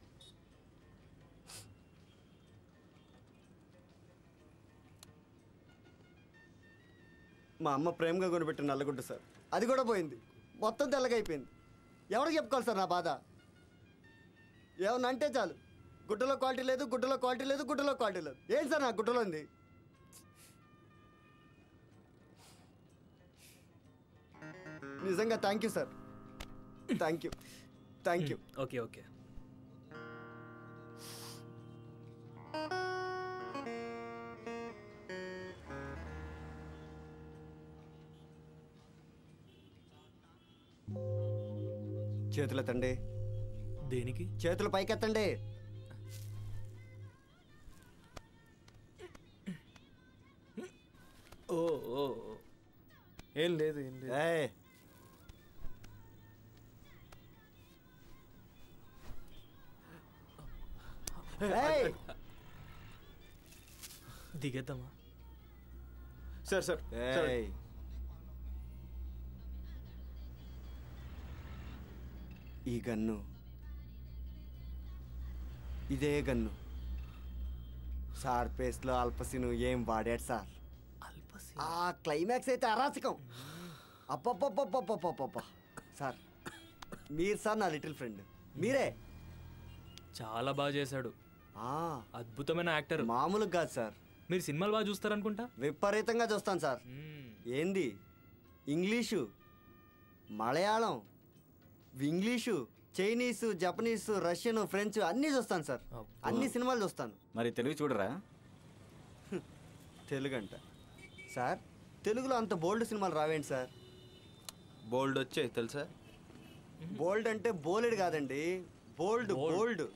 మా అమ్మ ప్రేమగా కొనిపెట్టిన నల్లగుడ్డ సార్, అది కూడా పోయింది. మొత్తం తెల్లగా అయిపోయింది. ఎవరికి చెప్పుకోవాలి సార్ నా బాధ? ఏమన్నా అంటే చాలు, గుడ్డలో క్వాలిటీ లేదు, గుడ్డలో క్వాలిటీ లేదు, గుడ్డలో క్వాలిటీ లేదు. ఏంటి సార్ నా గుడ్డలో ఉంది? నిజంగా thank you sir. Thank you thank you. Okay okay. చేతులు ఎత్తండి. దేనికి? చేతులు పైకెత్తండి. ఓ ఓ ఏం లేదు ఏం లేదు. దిగేద్దామా? సార్ సార్ ఏయ్. ఈ గన్ను ఇదే గన్ను సార్ పేస్లో అల్పసిను ఏం వాడాడు సార్. ఆ క్లైమాక్స్ అయితే అరాచకం. అబ్బబ్బబ్బబ్బబ్బబ్బబ్బ సార్ మీరు సార్ నా లిటిల్ ఫ్రెండ్ మీరే. చాలా బాగా చేశాడు. అద్భుతమైన యాక్టర్. మామూలుగా కాదు సార్. మీరు సినిమాలు బాగా చూస్తారనుకుంటా. విపరీతంగా చూస్తాను సార్. ఏంది English, Malayalam, English, Chinese, Japanese, Russian, French అన్నీ చూస్తాను సార్. అన్ని సినిమాలు చూస్తాను. మరి తెలుగు చూడరా? తెలుగు అంట సార్. తెలుగులో అంత బోల్డ్ సినిమాలు రావేంటి సార్? బోల్డ్ వచ్చాయి తెలుసా? బోల్డ్ అంటే బోలెడ్ కాదండి, బోల్డ్ బోల్డ్.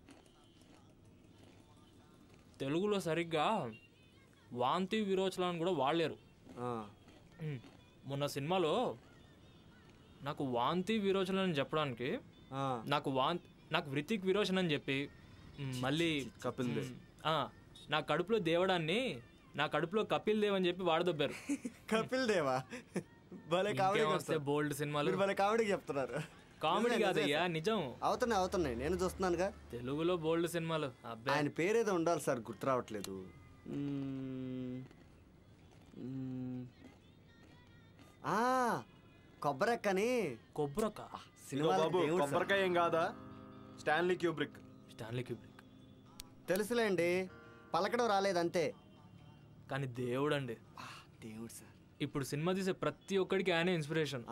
తెలుగులో సరిగ్గా వాంతి విరోచనాన్ని కూడా వాడలేరు. మొన్న సినిమాలో నాకు వాంతి విరోచన అని చెప్పడానికి నాకు వాంతి నాకు వృత్తిక్ విరోచన అని చెప్పి మళ్ళీ కపిల్ దేవ్ నా కడుపులో దేవడాన్ని నా కడుపులో కపిల్ దేవ్ అని చెప్పి వాడదొబ్బారు. కపిల్ దేవా భలే కామెడీ. బోల్డ్ సినిమాలు భలే కామెడీ చెప్తున్నారు. కామెడీ కాదయ్యా, నిజం. అవుతున్నాయి అవుతున్నాయి నేను చూస్తున్నానుగా. తెలుగులో బోల్డ్ సినిమాలు. ఆయన పేరేదో ఉండాలి సార్, గుర్తు రావట్లేదు. కొబ్బరక్కని. కొబ్బరక్క సినిమా కొబ్బరికాయ ఏం కాదా? Stanley Kubrick. స్టాన్లీ క్యూబ్రిక్ తెలుసులేండి, పలకడం రాలేదంతే. కానీ దేవుడు అండి, దేవుడు సార్. ఇప్పుడు సినిమా తీసే ప్రతి ఒక్కడికి ఆయనే ఇన్స్పిరేషన్.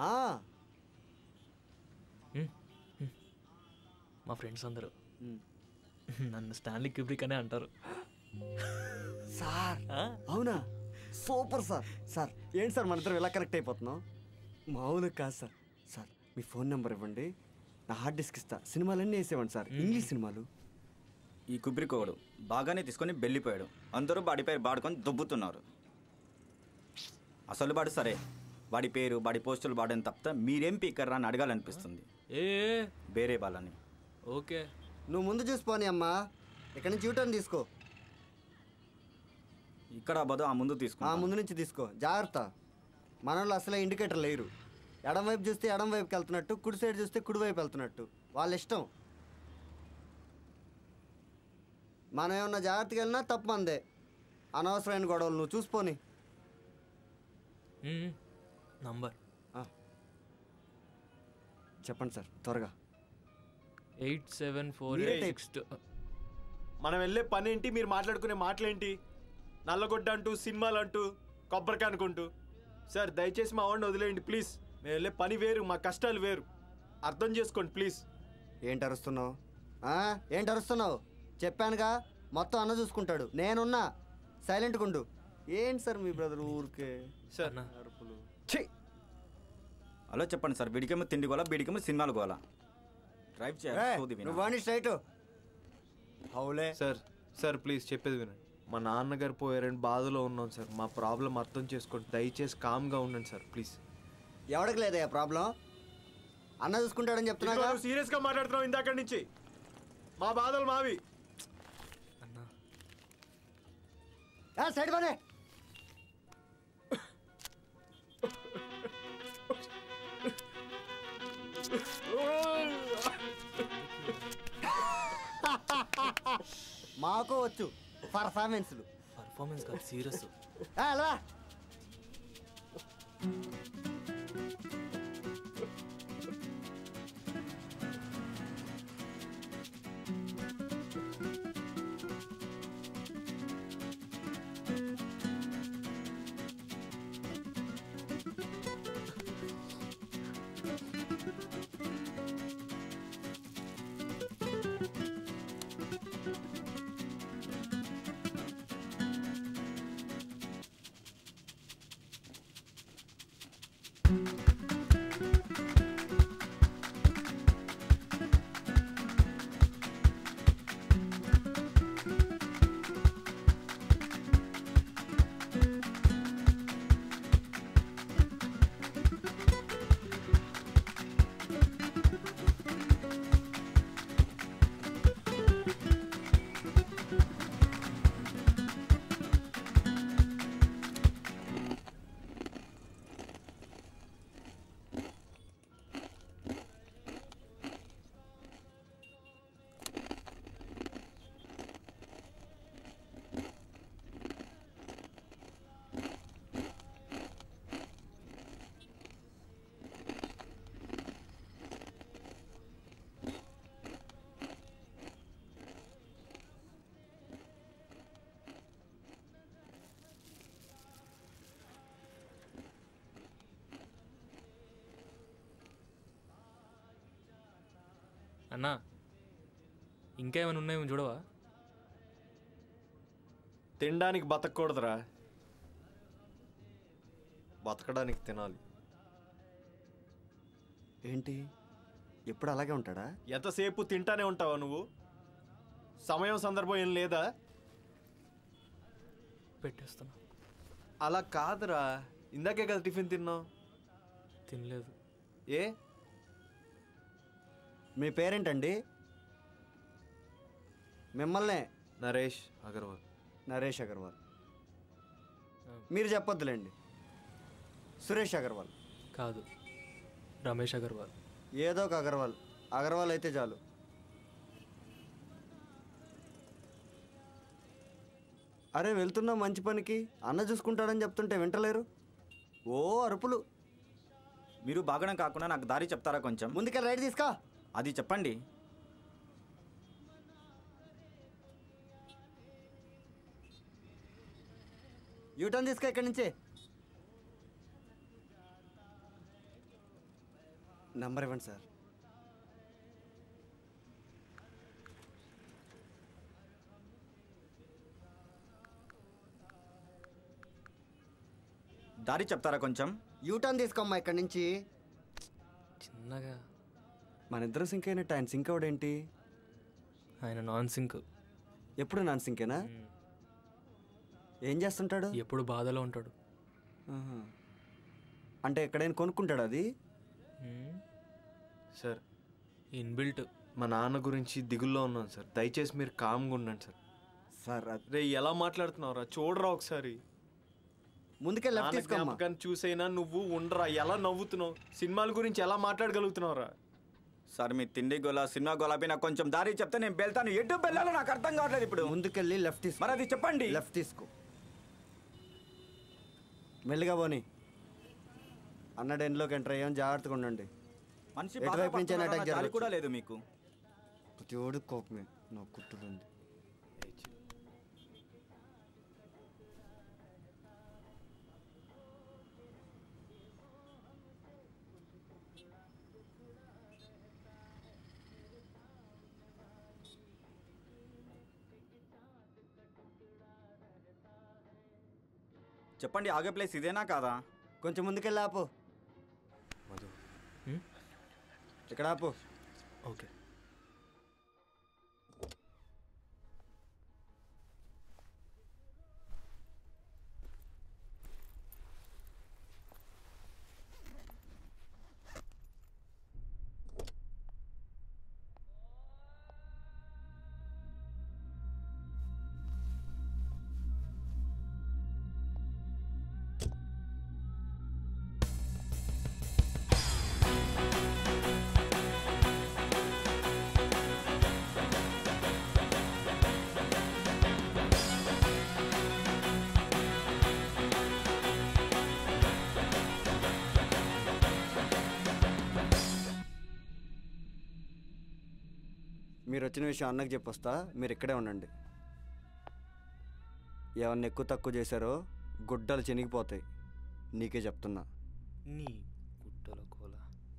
మా ఫ్రెండ్స్ అందరూ నన్ను స్టాన్లీ క్యూబ్రిక్ అనే అంటారు. సార్ అవునా? Super sir. సార్ ఏంటి సార్ మన ఇద్దరం ఎలా కనెక్ట్ అయిపోతున్నాం? మామూలుగా కాదు సార్. సార్ మీ ఫోన్ నెంబర్ ఇవ్వండి, నా హార్డ్ డిస్క్ ఇస్తా, సినిమాలన్నీ వేసేవ్వండి సార్. ఇంగ్లీష్ సినిమాలు. ఈ కుబ్రికోడు బాగానే తీసుకొని వెళ్ళిపోయాడు. అందరూ వాడి పేరు వాడుకొని దుబ్బుతున్నారు. అసలు వాడు సరే, వాడి పేరు వాడి పోస్టులు వాడని తప్ప మీరేం పీకర్రా అని అడగాలనిపిస్తుంది ఏ వేరే వాళ్ళని. ఓకే నువ్వు ముందు చూసిపోని అమ్మా, ఇక్కడ నుంచి యూటర్న్ తీసుకో. ఇక్కడ అవ్వదు, ఆ ముందు తీసుకో. ఆ ముందు నుంచి తీసుకో, జాగ్రత్త. మన వాళ్ళు అసలే ఇండికేటర్ లేరు. ఎడం వైపు చూస్తే ఎడం వైపుకి వెళ్తున్నట్టు, కుడి సైడ్ చూస్తే కుడి వైపు వెళ్తున్నట్టు, వాళ్ళ ఇష్టం. మనం ఏమన్నా జాగ్రత్తగా వెళ్ళినా తప్పు మందే. అనవసరమైన గొడవలు నువ్వు చూసిపోని. నంబర్ చెప్పండి సార్ త్వరగా. Eight seven four six two. మనం వెళ్ళే పని ఏంటి, మీరు మాట్లాడుకునే మాటలేంటి? నల్లగొడ్డ అంటూ, సినిమాలు అంటూ, కొబ్బరికాయ అనుకుంటూ. సార్ దయచేసి మా వాడిని వదిలేయండి ప్లీజ్. మేము వెళ్ళే పని వేరు, మా కష్టాలు వేరు, అర్థం చేసుకోండి ప్లీజ్. ఏంటి అరుస్తున్నావు? ఏంటి అరుస్తున్నావు? చెప్పానుగా మొత్తం అన్న చూసుకుంటాడు, నేనున్నా, సైలెంట్గా ఉండు. ఏంటి సార్ మీ బ్రదర్ ఊరికే సార్ అరుపులు? అలా చెప్పండి సార్, వీడికేమో తిండి గోలా, వీడికేమో సినిమాలు గోలా. డ్రైవ్ చేయాలి స్ట్రైట్. అవులే సార్. సార్ ప్లీజ్ చెప్పేది వినండి. మా నాన్నగారు పోయారని బాధలో ఉన్నాం సార్. మా ప్రాబ్లం అర్థం చేసుకోండి, దయచేసి కామ్గా ఉండండి సార్ ప్లీజ్. ఎవరికి లేదయ్యా ప్రాబ్లం, అన్న చూసుకుంటాడని చెప్తున్నా. సీరియస్గా మాట్లాడుతున్నావు ఇందాక నుంచి. మా బాధలు మావి. సైడ్ బానే. మాకు వచ్చు పర్ఫార్మెన్స్లు. పర్ఫార్మెన్స్ కాదు, సీరియస్. అలా అన్నా ఇంకేమైనా ఉన్నాయో చూడవా? తినడానికి బతకూడదురా, బతకడానికి తినాలి. ఏంటి ఎప్పుడు అలాగే ఉంటాడా? ఎంతసేపు తింటానే ఉంటావా నువ్వు? సమయం సందర్భం ఏం లేదా? పెట్టేస్తున్నా. అలా కాదురా, ఇందాకే కదా టిఫిన్ తిన్నావు. తినలేదు. ఏ? మీ పేరేంటండి? మిమ్మల్నే. నరేష్ అగర్వాల్. నరేష్ అగర్వాల్. మీరు చెప్పొద్దులేండి. సురేష్ అగర్వాల్. కాదు, రమేష్ అగర్వాల్. ఏదో ఒక అగర్వాల్. అగర్వాల్ అయితే చాలు. అరే వెళ్తున్నా మంచి పనికి, అన్న చూసుకుంటాడని చెప్తుంటే వింటలేరు. ఓ అరుపులు. మీరు బాగడం కాకుండా నాకు దారి చెప్తారా కొంచెం? ముందుకెళ్ళి రైట్ తీసుకో. అది చెప్పండి. యూటర్న్ తీసుకో ఇక్కడి నుంచి. నంబర్ ఇవ్వండి సార్. దారి చెప్తారా కొంచెం? యూటర్న్ తీసుకోమ్మా ఇక్కడి నుంచి. చిన్నగా. మన ఇద్దరు సింక్ అయినట్టు ఆయన సింక్ అవడేంటి? ఆయన నాన్ సింక్. ఎప్పుడు నాన్ సింకేనా? ఏం చేస్తుంటాడు? ఎప్పుడు బాధలో ఉంటాడు. అంటే ఎక్కడైనా కొనుక్కుంటాడు అది? Sir inbuilt. మా నాన్న గురించి దిగుల్లో ఉన్నాను సార్, దయచేసి మీరు కామ్గా ఉండండి సార్. సార్ రే ఎలా మాట్లాడుతున్నావురా, చూడరా ఒకసారి. ముందుకే లెఫ్ట్ తీసుకోమ్మా. కానీ చూసైనా నువ్వు ఉండరా, ఎలా నవ్వుతున్నావు, సినిమాల గురించి ఎలా మాట్లాడగలుగుతున్నావురా? సార్ మీ తిండి గోలా సినిమా గోలాపి నాకు కొంచెం దారి చెప్తే నేను వెళ్తాను. ఎటు వెళ్ళాలో నాకు అర్థం కావట్లేదు ఇప్పుడు. ముందుకెళ్ళి లెఫ్ట్ తీసుకో. మరి అది చెప్పండి. లెఫ్ట్ తీసుకో. మెల్లిగా పోనీ. అన్న డెన్లోకి ఎంటర్ అయ్యాం, జాగ్రత్తగా ఉండండి. మనిషి ఎటువైపు నుంచి అటాక్ జాలి కూడా లేదు మీకు. ప్రతి ఓడి కోపమే నా కుట్టుకుంది. చెప్పండి, ఆగే ప్లేస్ ఇదేనా కాదా? కొంచెం ముందుకెళ్ళి ఆపు. ఇక్కడ ఆపు. ఓకే. మీరు వచ్చిన విషయం అన్నకు చెప్పొస్తా, మీరు ఇక్కడే ఉండండి. ఏమన్నా ఎక్కువ తక్కువ చేశారో గుడ్డలు చినిగిపోతాయి, నీకే చెప్తున్నా. నీ గుడ్డల కోల.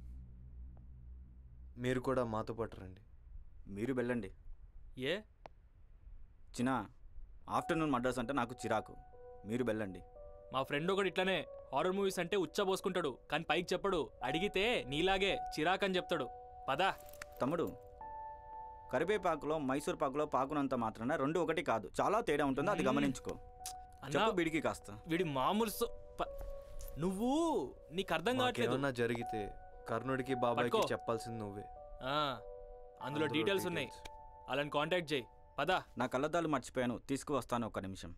మీరు కూడా మాతో పాటు రండి. మీరు వెళ్ళండి. ఏ చిన్న ఆఫ్టర్నూన్ మర్డర్స్ అంటే నాకు చిరాకు. మీరు వెళ్ళండి. మా ఫ్రెండ్ ఒకటి ఇట్లానే హారర్ మూవీస్ అంటే ఉచ్చబోసుకుంటాడు, కానీ పైకి చెప్పడు. అడిగితే నీలాగే చిరాకు అని చెప్తాడు. పదా. తమ్ముడు, కరివేపాకులో మైసూర్ పాకులో పాకునంత మాత్రాన రెండు ఒకటి కాదు, చాలా తేడా ఉంటుంది, అది గమనించుకో. చెప్పు బిడికి కాస్త. వీడి మామూలు నువ్వు నీకు అర్థం కావట్లేదు. ఏమన్నా జరిగితే కర్ణుడికి బాబాయ్కి చెప్పాల్సింది నువ్వే. అందులో డీటెయిల్స్ ఉన్నాయి, అలాని కాంటాక్ట్ చేయి. పదా. నా కళ్ళద్దాలు మర్చిపోయాను, తీసుకువస్తాను ఒక్క నిమిషం.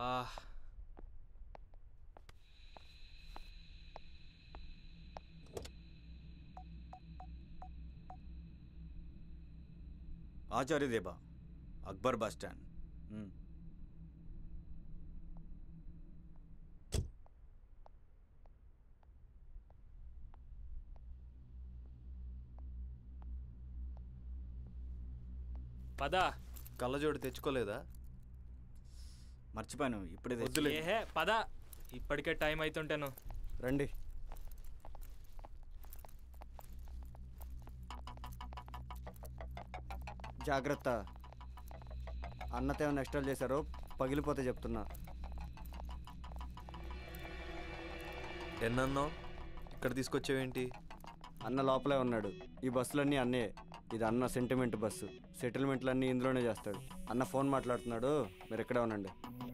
ఆచార్యదేబా, అక్బర్ బస్ స్టాండ్. పదా. కళ్ళజోడు తెచ్చుకోలేదా? మర్చిపోయాను, ఇప్పుడే ఏహే పదా, ఇప్పటికే టైం అవుతుంటాను. రండి. జాగ్రత్త. అన్నతో ఏమైనా ఎక్స్ట్రా చేశారో పగిలిపోతే చెప్తున్నా. ఎన్నన్నావు? ఇక్కడ తీసుకొచ్చావేంటి? అన్న లోపలే ఉన్నాడు. ఈ బస్సులన్నీ అన్నే. ఇది అన్న సెంటిమెంట్ బస్సు. సెటిల్మెంట్లన్నీ ఇందులోనే చేస్తాడు. అన్న ఫోన్ మాట్లాడుతున్నాడు, మీరు ఇక్కడే ఉండండి.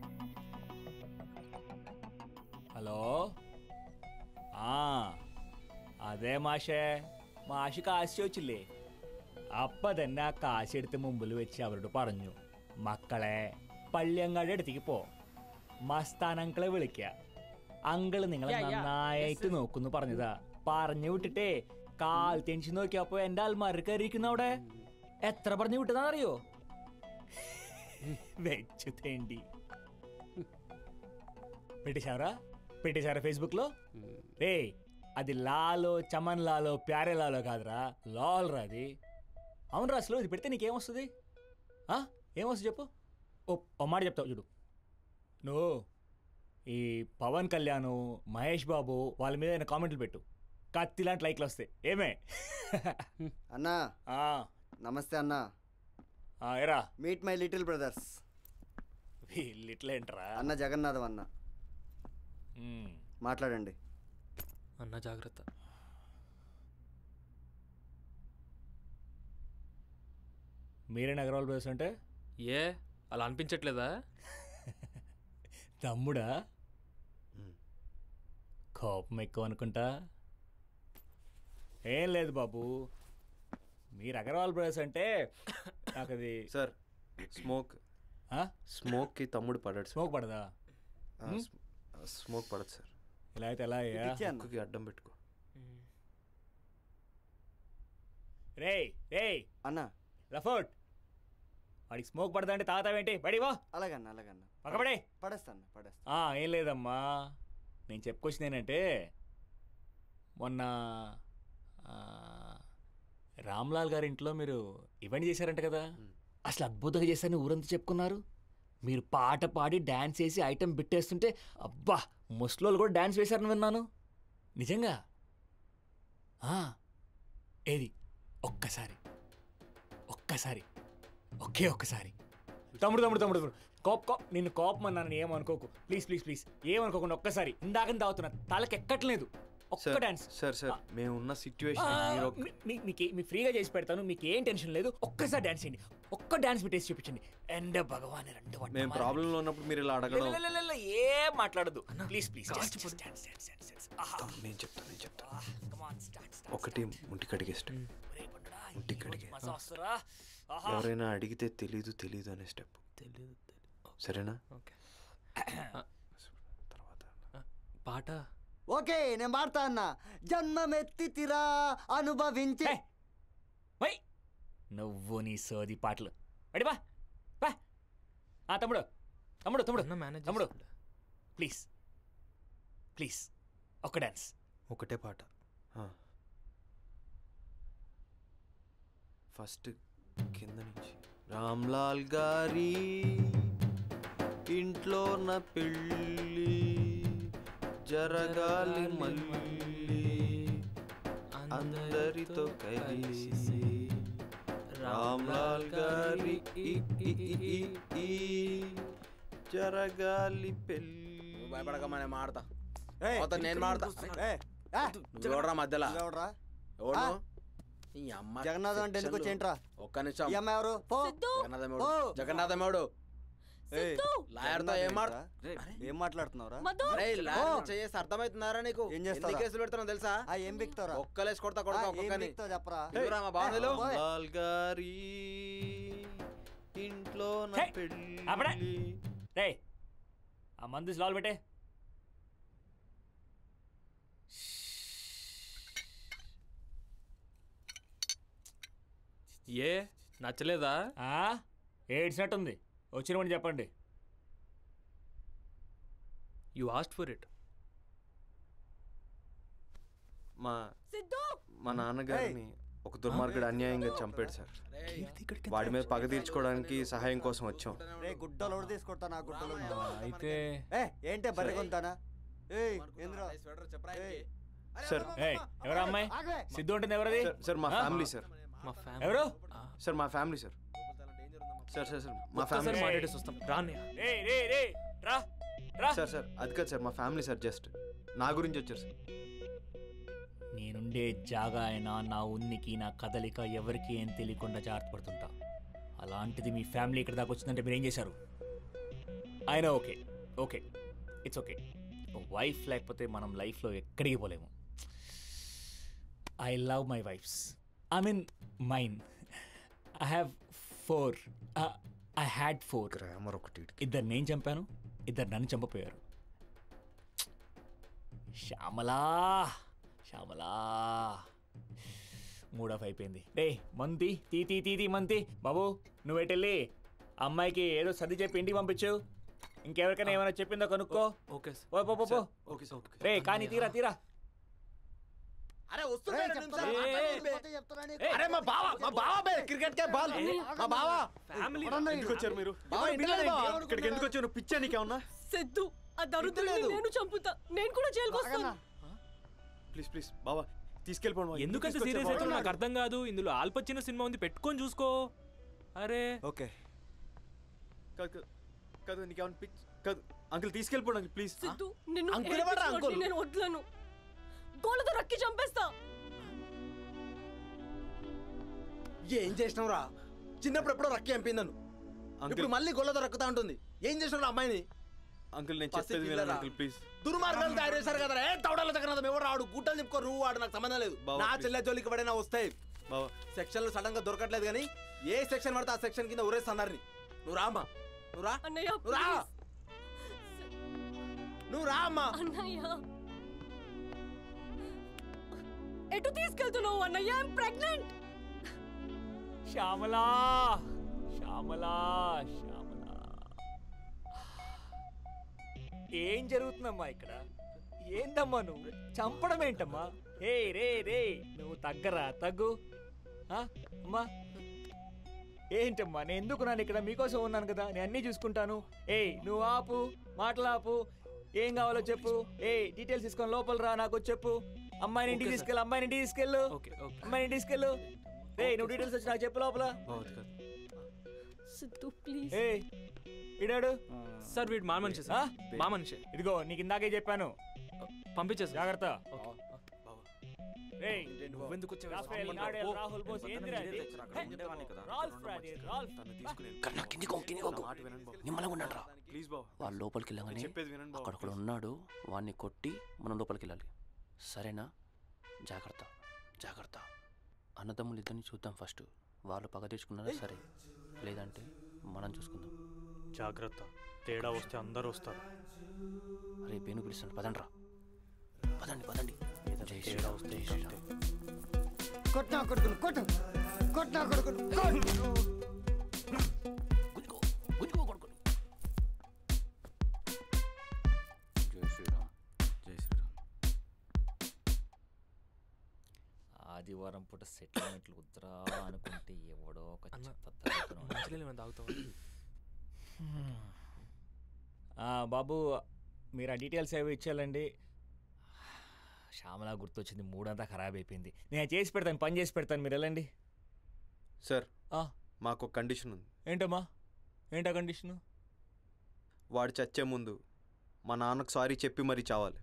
ഹലോ ആ അതെ മാഷേ, മാഷ് കാശ് ചോദിച്ചില്ലേ? അപ്പം തന്നെ ആ കാശ് എടുത്ത് മുമ്പിൽ വെച്ച് അവരോട് പറഞ്ഞു, മക്കളെ പള്ളിയങ്ങാടി അടുത്തേക്ക് പോ, മസ്താൻ അങ്കിളെ വിളിക്കുക, അങ്കിള് നിങ്ങളെ നന്നായിട്ട് നോക്കുന്നു പറഞ്ഞതാ. പറഞ്ഞു വിട്ടിട്ടേ കാൽ തെഞ്ചി നോക്കിയപ്പോ എന്റെ ആൽമാര് കയറിയിരിക്കുന്ന അവിടെ. എത്ര പറഞ്ഞു വിട്ടതാണെന്നറിയോ? വെച്ചു തേണ്ടി పెట్టేశారా పెట్టేశారా ఫేస్బుక్లో? రే అది లాలో చమన్ లాలో ప్యారే లాలో కాదురా, లాల్ రా అది. అవును రా, అసలు ఇది పెడితే నీకేమొస్తుంది? ఏమొస్తుంది చెప్పు? ఓ ఓ మాట చెప్తావు చూడు. నువ్వు ఈ పవన్ కళ్యాణ్, మహేష్ బాబు వాళ్ళ మీద ఏమైనా కామెంట్లు పెట్టు, కత్తి లాంటి లైక్లు వస్తాయి. ఏమే అన్నా నమస్తే అన్నా. ఏరా meet my little brothers. Little ఏంట్రా? అన్న జగన్నాథం అన్న. మాట్లాడండి అన్న. జాగ్రత్త. మీరే నగరాల బ్రదర్స్ అంటే? ఏ అలా అనిపించట్లేదా? తమ్ముడా? కోపం ఎక్కువ అనుకుంటా. ఏం లేదు బాబు, మీరు అగర్వాల్ బ్రదర్స్ అంటే నాకు అది. సార్ స్మోక్ స్మోక్కి తమ్ముడు పడడు. స్మోక్ పడదా? స్మోక్ పడదు సార్. ఇలా అయితే ఎలా ముక్కుకి అడ్డం పెట్టుకో. రే రే అన్న లఫోట్, వాడికి స్మోక్ పడదా అంటే తాగుతావేంటి? బడివో. అలాగన్నా అలాగన్నా పక్కబడే. పడేస్తాను పడేస్తా. ఏం లేదమ్మా, నేను చెప్పుకొచ్చింది ఏంటంటే, మొన్న రామ్లాల్ గారి ఇంట్లో మీరు ఈవెంట్ చేశారంట కదా, అసలు అద్భుతంగా చేశారని ఊరంతా చెప్పుకున్నారు. మీరు పాట పాడి డ్యాన్స్ వేసి ఐటెం బిట్టేస్తుంటే అబ్బా ముస్లోళ్ళు కూడా డ్యాన్స్ వేశారని విన్నాను. నిజంగా? ఏది ఒక్కసారి ఒక్కసారి ఒకే ఒక్కసారి తమ్ముడు తమ్ముడు తమ్ముడు తమ్ముడు కోప్ కోప్ నిన్ను కోపం అన్నాను, ఏమనుకోకు ప్లీజ్ ప్లీజ్ ప్లీజ్, ఏమనుకోకుండా ఒక్కసారి. ఇందాక తాగుతున్నా, తలకి ఎక్కట్లేదు. ఒక్క డాన్స్. సార్ సార్ మేము ఉన్న సిచ్యువేషన్ మీకు మీ ఫ్రీగా చేసి పెడతాను, మీకు ఏం టెన్షన్ లేదు. ఒక్కసారి డాన్స్ చేయండి, ఒక్క డాన్స్ పెట్టేసి చూపించండి. ఎండ భగవాన్ రెండు మేము ప్రాబ్లంలో ఉన్నప్పుడు మీరు ఇలా అడగడం. ఏం మాట్లాడదు ప్లీజ్ ప్లీజ్. నేను చెప్తాను నేను చెప్తాను ఒకటి ముట్టి కడిగేస్ట్. ముట్టి కడిగే ఎవరైనా అడిగితే తెలీదు తెలీదు అనే స్టెప్. తెలీదు సరేనా? తర్వాత పాట ఓకే నేను పాడతా అన్న. జన్మమెత్తితిరా అనుభవించే. నువ్వు నీ సోది పాటలు అడిపా బా. తమ్ముడు తమ్ముడు తమ్ముడు తమ్ముడు ప్లీజ్ ప్లీజ్ ఒక్క డాన్స్. ఒకటే పాట. ఫస్ట్ కింద నుంచి. రామ్లాల్ గారి ఇంట్లో నా పెళ్ళి జరగాలి మళ్ళీ అందరితో కలిసి. రామ్లాల్ గారి జరగాలి పెళ్ళి. భయపడకమనే మాడతా. నేను మాడతా. చూడరా మధ్యలో జగన్నాథం అంటే ఎందుకు వచ్చేంట్రా? ఒక్క నిమిషం. ఈ అమ్మాయి ఎవరు? జగన్నాథమేవుడు లాయర్తో ఏం ఏం మాట్లాడుతున్నావురా? చేసి అర్థమవుతున్నారా నీకు? ఏం చేస్తా కేసులు పెడుతున్నావు తెలుసా? ఏం బిక్తారా? ఒక్కలేసి కొడతా కొడతా చెప్పరా? రామ్లాల్ గారి ఇంట్లో నా పెళ్ళి. ఆ మందు స్లాల్ పెట్టే. ఏ నచ్చలేదా? ఏడ్చినట్టుంది. వచ్చినమని చెప్పండి. You asked for it. మా మా నాన్నగారిని ఒక దుర్మార్గుడు అన్యాయంగా చంపాడు సార్. వాడి మీద పగ తీర్చుకోవడానికి సహాయం కోసం వచ్చాం. గుడ్డలు తీసుకొడతా నా గుడ్డలు. అయితే ఏంటే బర్రె కొంటానా? సార్ ఎవరా అమ్మాయి? సిద్ధు ఉంటుంది ఎవరది? సార్ మా ఫ్యామిలీ సార్. మా ఫ్యామిలీ ఎవరు సార్ మా family sir sir sir sir మా ఫ్యామిలీ మాట్లాడేసి వస్తాం రాన్నయ్య. సార్ సార్ అది కాదు సార్ మా ఫ్యామిలీ సార్ జస్ట్ నా గురించి వచ్చారు సార్. నేనుండే జాగా అయినా నా ఉనికి నా కదలిక ఎవరికి ఏం తెలియకుండా జాగ్రత్త పడుతుంటా. అలాంటిది మీ ఫ్యామిలీ ఇక్కడ దాకా వచ్చిందంటే మీరు ఏం చేశారు? అయినా okay okay it's okay. Wife లేకపోతే మనం లైఫ్లో ఎక్కడికి పోలేము. I love my wifes. I mean mine. I have four. I had four. Grammar ఒకటి. ఇద్దరు నేను చంపాను, ఇద్దరు నన్ను చంపపోయారు. శ్యామలా శ్యామలా మూడ్ ఆఫ్ అయిపోయింది. రే మంతి తీ తీ తీ తీ మంతి. బాబు నువ్వు ఎటెళ్ళి అమ్మాయికి ఏదో సర్ది చెప్పి ఇంటికి పంపించు. ఇంకెవరికైనా ఏమైనా చెప్పిందో కనుక్కో. ఓకే పో పో పో. Okay sir. రే కానీ తీరా తీరా. అరే వస్తున్నాడు. అరే మా బావ మా బావ క్రికెట్ కే బాల్ మా బావ ఫ్యామిలీ ఎందుకు వచ్చారు మీరు? ఇక్కడికి ఎందుకు వచ్చారు? పిచ్చా నీకేమన్నా? సిద్ధు ఆ దరిద్రుడిని నేను చంపుతా. నేను కూడా జైలుకి వస్తాను. ప్లీజ్ ప్లీజ్ బావా తీసుకెళ్ళిపోండి. ఎందుకంత సీరియస్ అవుతావు నాకు అర్థం కాదు. ఇందులో ఆల్పచ్చిన సినిమా ఉంది, పెట్టుకొని చూసుకో. అరే ఓకే కాదు కాదు నీకేమన్నా పిచ్ కాదు. అంకుల్ తీసుకెళ్ళిపోండి అంకుల్ ప్లీజ్. సిద్ధు నిన్ను అంకుల్ నేను వదలను. గోళ్ళతో రక్కి చంపేస్తా. ఏం చేసినావురా? చిన్నప్పుడు ఎప్పుడో రక్కి చంపిందను, ఇప్పుడు మళ్ళీ గోళ్ళతో రక్కుతా ఉంటుంది. ఏం చేసినావు అమ్మాయిని? అంకుల్ నేను చెప్పేది వినండి అంకుల్ ప్లీజ్. దుర్మార్గాలు తయారు చేశారు కదా. ఏ తవడాల జగన్నాథం ఎవరు రాడు? గుట్టలు నింపుకో నువ్వు వాడు, నాకు సంబంధం లేదు. నా చెల్లె జోలికి పడైనా వస్తాయి. సెక్షన్లు సడన్ గా దొరకట్లేదు కానీ ఏ సెక్షన్ పడితే ఆ సెక్షన్ కింద ఉరేస్తాన్ని. నువ్వు రామ్మా, నువ్వు రా, నువ్వు రా, నువ్వు రా అమ్మా. ఎటు తీసుకెళ్తున్నావు అన్నయ్య? I am pregnant. Shyamala Shyamala Shyamala ఏం జరుగుతుందమ్మా ఇక్కడ? ఏందమ్మా నువ్వు చంపడం ఏంటమ్మా? ఏ రే రే నువ్వు తగ్గరా, తగ్గు. అమ్మా ఏంటమ్మా నేను ఎందుకు నాను ఇక్కడ? మీకోసం ఉన్నాను కదా, నేను అన్నీ చూసుకుంటాను. ఏయ్ నువ్వు ఆపు, మాటలాపు. ఏం కావాలో చెప్పు. ఏ డీటెయిల్స్ తీసుకొని లోపల రా, నాకు చెప్పు. అమ్మాయిని ఇంటికి తీసుకెళ్ళు, అమ్మాయిని ఇంటికి తీసుకెళ్ళు, అమ్మాయిని ఇంటికి తీసుకెళ్ళు. రే నువ్వు డీటెయిల్స్ వచ్చి నాకు చెప్పు లోపల. ఏ ఇడాడు సార్ వీడు మా మనిషి సార్, మా మనిషి. ఇదిగో నీకు ఇందాకే చెప్పాను, పంపించేసి జాగ్రత్త. నువ్వెందుకు రాహుల్ బోస్ ఏందిరా ఇది? రాల్ఫ్ రాది రాల్ఫ్ కన్నా కిందికో కిందికో నిమ్మలంగా ఉండండిరా. వాళ్ళు లోపలికి వెళ్ళగానే అక్కడ ఒకడు ఉన్నాడు, వాడిని కొట్టి మనం లోపలికి వెళ్ళాలి. సరేనా? జాగ్రత్త జాగ్రత్త. అన్నదమ్ములు ఇద్దరిని చూద్దాం ఫస్ట్. వాళ్ళు పగ తెచ్చుకున్నారా సరే, లేదంటే మనం చూసుకుందాం. జాగ్రత్త, తేడా వస్తే అందరూ వస్తారు. అరే పేను పిలుస్తాను, పదండి రా, పదండి పదండి. తేడా వస్తే కొట్టా కొడుకును కొట్టు, కొట్టా కొడుకును గుజ్జుకో గుజ్జుకో కొడుకును. జై శ్రీరామ్, జై శ్రీరామ్. ఆదివారం పూట సెటిల్మెంట్లు వద్దురా అనుకుంటే ఎవడో ఒక బాబు మీరు ఆ డీటెయిల్స్ ఏవో ఇచ్చేయాలండి. శ్యామలా గుర్తొచ్చింది, మూడంతా ఖరాబ్ అయిపోయింది. నేను చేసి పెడతాను, పని చేసి పెడతాను, మీరు వెళ్ళండి. సార్ మాకు ఒక కండిషన్ ఉంది. ఏంటమ్మా? ఏంటా కండిషను? వాడు చచ్చే ముందు మా నాన్నకు సారీ చెప్పి మరీ చావాలి.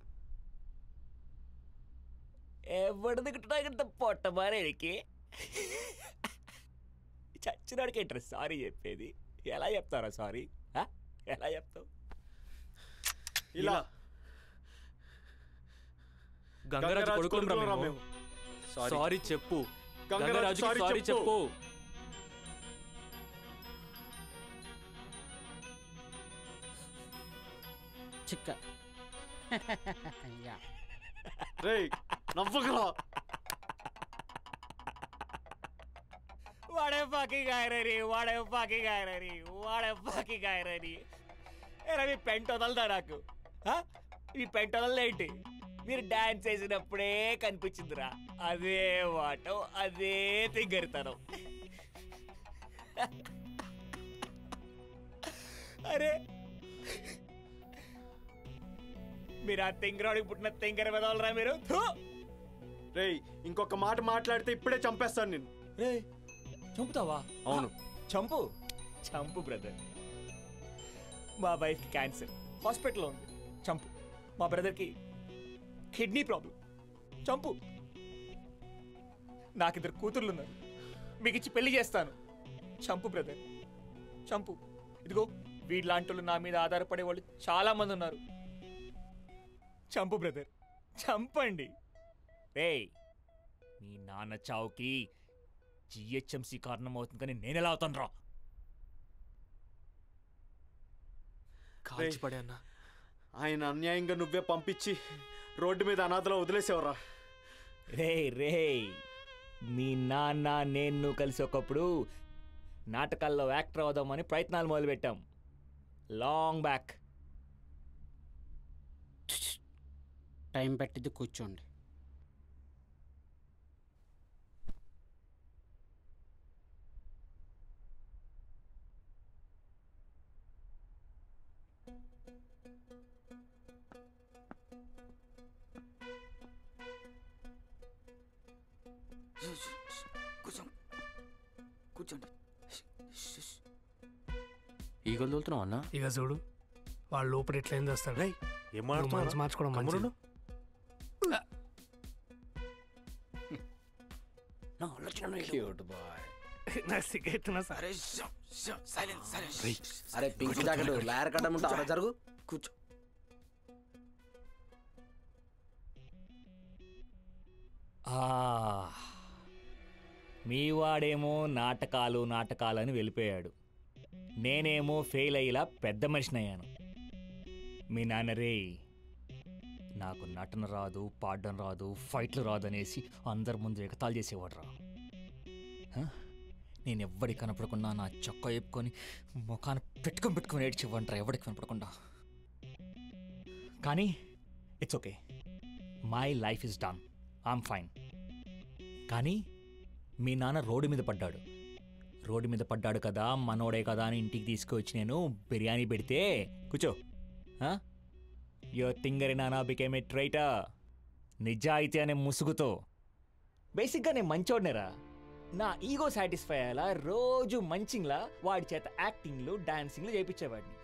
ఎవరిది గిట్ట పొట్ట మారేకి చచ్చినాడికి ఏంటారు సారీ చెప్పేది? ఎలా చెప్తారా సారీ? ఎలా చెప్తావు? ఇలా గంగరాజు కొడుకులు మేము. సారీ చెప్పు గంగరాజు, సారీ చెప్పు. చిక్క రేయ్ నవ్వకరా. వాడే fucking irony, వాడే fucking irony, వాడే fucking irony. ఏరా మీ పెంట వదలదా నాకు? ఈ పెంట వదలదేంటి? మీరు డాన్స్ వేసినప్పుడే కనిపించిందిరా అదే వాటం, అదే తింగరితనం. అరే మీరు ఆ తింగరాడికి పుట్టిన తింగర వెదవలరా మీరు. రేయ్ ఇంకొక మాట మాట్లాడితే ఇప్పుడే చంపేస్తాను నేను. రే చంపుతావా? అవును. చంపు చంపు బ్రదర్. మా వైఫ్కి క్యాన్సర్, హాస్పిటల్లో ఉంది. చంపు. మా బ్రదర్కి కిడ్నీ ప్రాబ్లం. చంపు. నాకిద్దరు కూతుర్లు ఉన్నారు, మీకు ఇచ్చి పెళ్లి చేస్తాను. చంపు బ్రదర్, చంపు. ఇదిగో వీళ్ళలాంటి వాళ్ళు నా మీద ఆధారపడే వాళ్ళు చాలా మంది ఉన్నారు. చంపు బ్రదర్, చంపండి. రే మీ నాన్న చావుకి జిహెచ్ఎంసీ కారణం అవుతుంది, కానీ నేను ఎలా అవుతాను రా? కాల్చిపడే అన్న, ఆయన అన్యాయంగా నువ్వే పంపించి రోడ్డు మీద అనాథలో వదిలేసేవరా? రే రే మీ నాన్న నేను కలిసి ఒకప్పుడు నాటకాల్లో యాక్టర్ అవుదామని ప్రయత్నాలు మొదలుపెట్టాం. Long back. టైం పెట్టింది, కూర్చోండి. కూర్చోండి. ఈగలు తోలుతున్నావు అన్న? ఇక చూడు వాళ్ళు లోపల ఎట్లా ఏం చేస్తాడు. ఏం మనసు మార్చుకోవడం మంచిది. నాకు సిగ్గెత్తున్నా సరే. అరే పింక్ జాకెట్ లాయర్ కట్టమంటే అలా జరుగు. కూర్చో. మీ వాడేమో నాటకాలు నాటకాలు అని వెళ్ళిపోయాడు, నేనేమో ఫెయిల్ అయ్యేలా పెద్ద మనిషిని అయ్యాను. మీ నాన్న రే నాకు నటన రాదు, పాడడం రాదు, ఫైట్లు రాదు అనేసి అందరి ముందు ఎగతాలు చేసేవాడు రా. నేను ఎవ్వడికి కనపడకుండా నా చొక్కా చెప్పుకొని ముఖాన్ని పెట్టుకొని పెట్టుకొని ఏడ్చేవాడిరా ఎవడికి కనపడకుండా. కానీ it's okay, my life is done, I'm fine. కానీ మీ నాన్న రోడ్డు మీద పడ్డాడు. రోడ్డు మీద పడ్డాడు కదా, మనోడే కదా అని ఇంటికి తీసుకొచ్చి నేను బిర్యానీ పెడితే కూర్చో. యువర్ తింగరి నానా బికేమ్ ఏ ట్రైటర్. నిజాయితీ అనే ముసుగుతో. బేసిక్గా నేను మంచోడినేరా. నా ఈగో సాటిస్ఫై అయ్యేలా రోజు మంచింగ్లా వాడి చేత యాక్టింగ్లు డాన్సింగ్లు చేయించేవాడిని.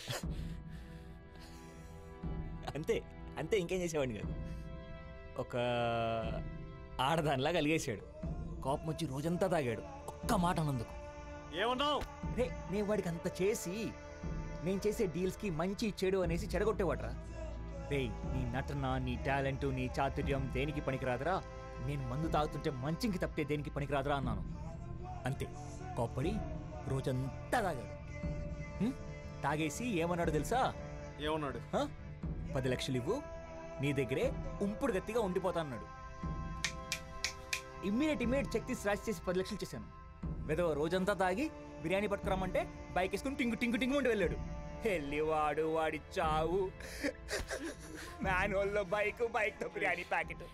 అంతే అంతే, ఇంకేం చేసేవాడిని కాదు. ఒక ఆడదానిలా కలిగేశాడు. కోపం వచ్చి రోజంతా తాగాడు, ఒక్క మాట అన్నందుకు. ఏమన్నావు? రే నేను వాడికి అంత చేసి నేను చేసే డీల్స్కి మంచి చెడు అనేసి చెడగొట్టేవాడ్రా. రే నీ నటన, నీ టాలెంట్, నీ చాతుర్యం దేనికి పనికిరాదురా, నేను మందు తాగుతుంటే మంచికి తప్పితే దేనికి పనికిరాదురా అన్నాను. అంతే, కోప్పడి రోజంతా తాగాడు. తాగేసి ఏమన్నాడు తెలుసా? ఏమన్నాడు? పది లక్షలు ఇవ్వు, నీ దగ్గరే ఉంపుడు గట్టిగా ఉండిపోతా అన్నాడు. ఇమ్మీడియట్ ఇమ్మీడియట్ చెక్ తీసి రాసి చేసి పది లక్షలు చేశాను. వెదవ రోజంతా తాగి బిర్యానీ పట్టుకురామంటే బైక్ వేసుకుని టింగు టింగు టింగు ఉండి వెళ్ళాడు. వెళ్ళి వాడు వాడి చావు, మ్యాన్ హోల్లో బైక్, బైక్తో బిర్యానీ ప్యాకెట్.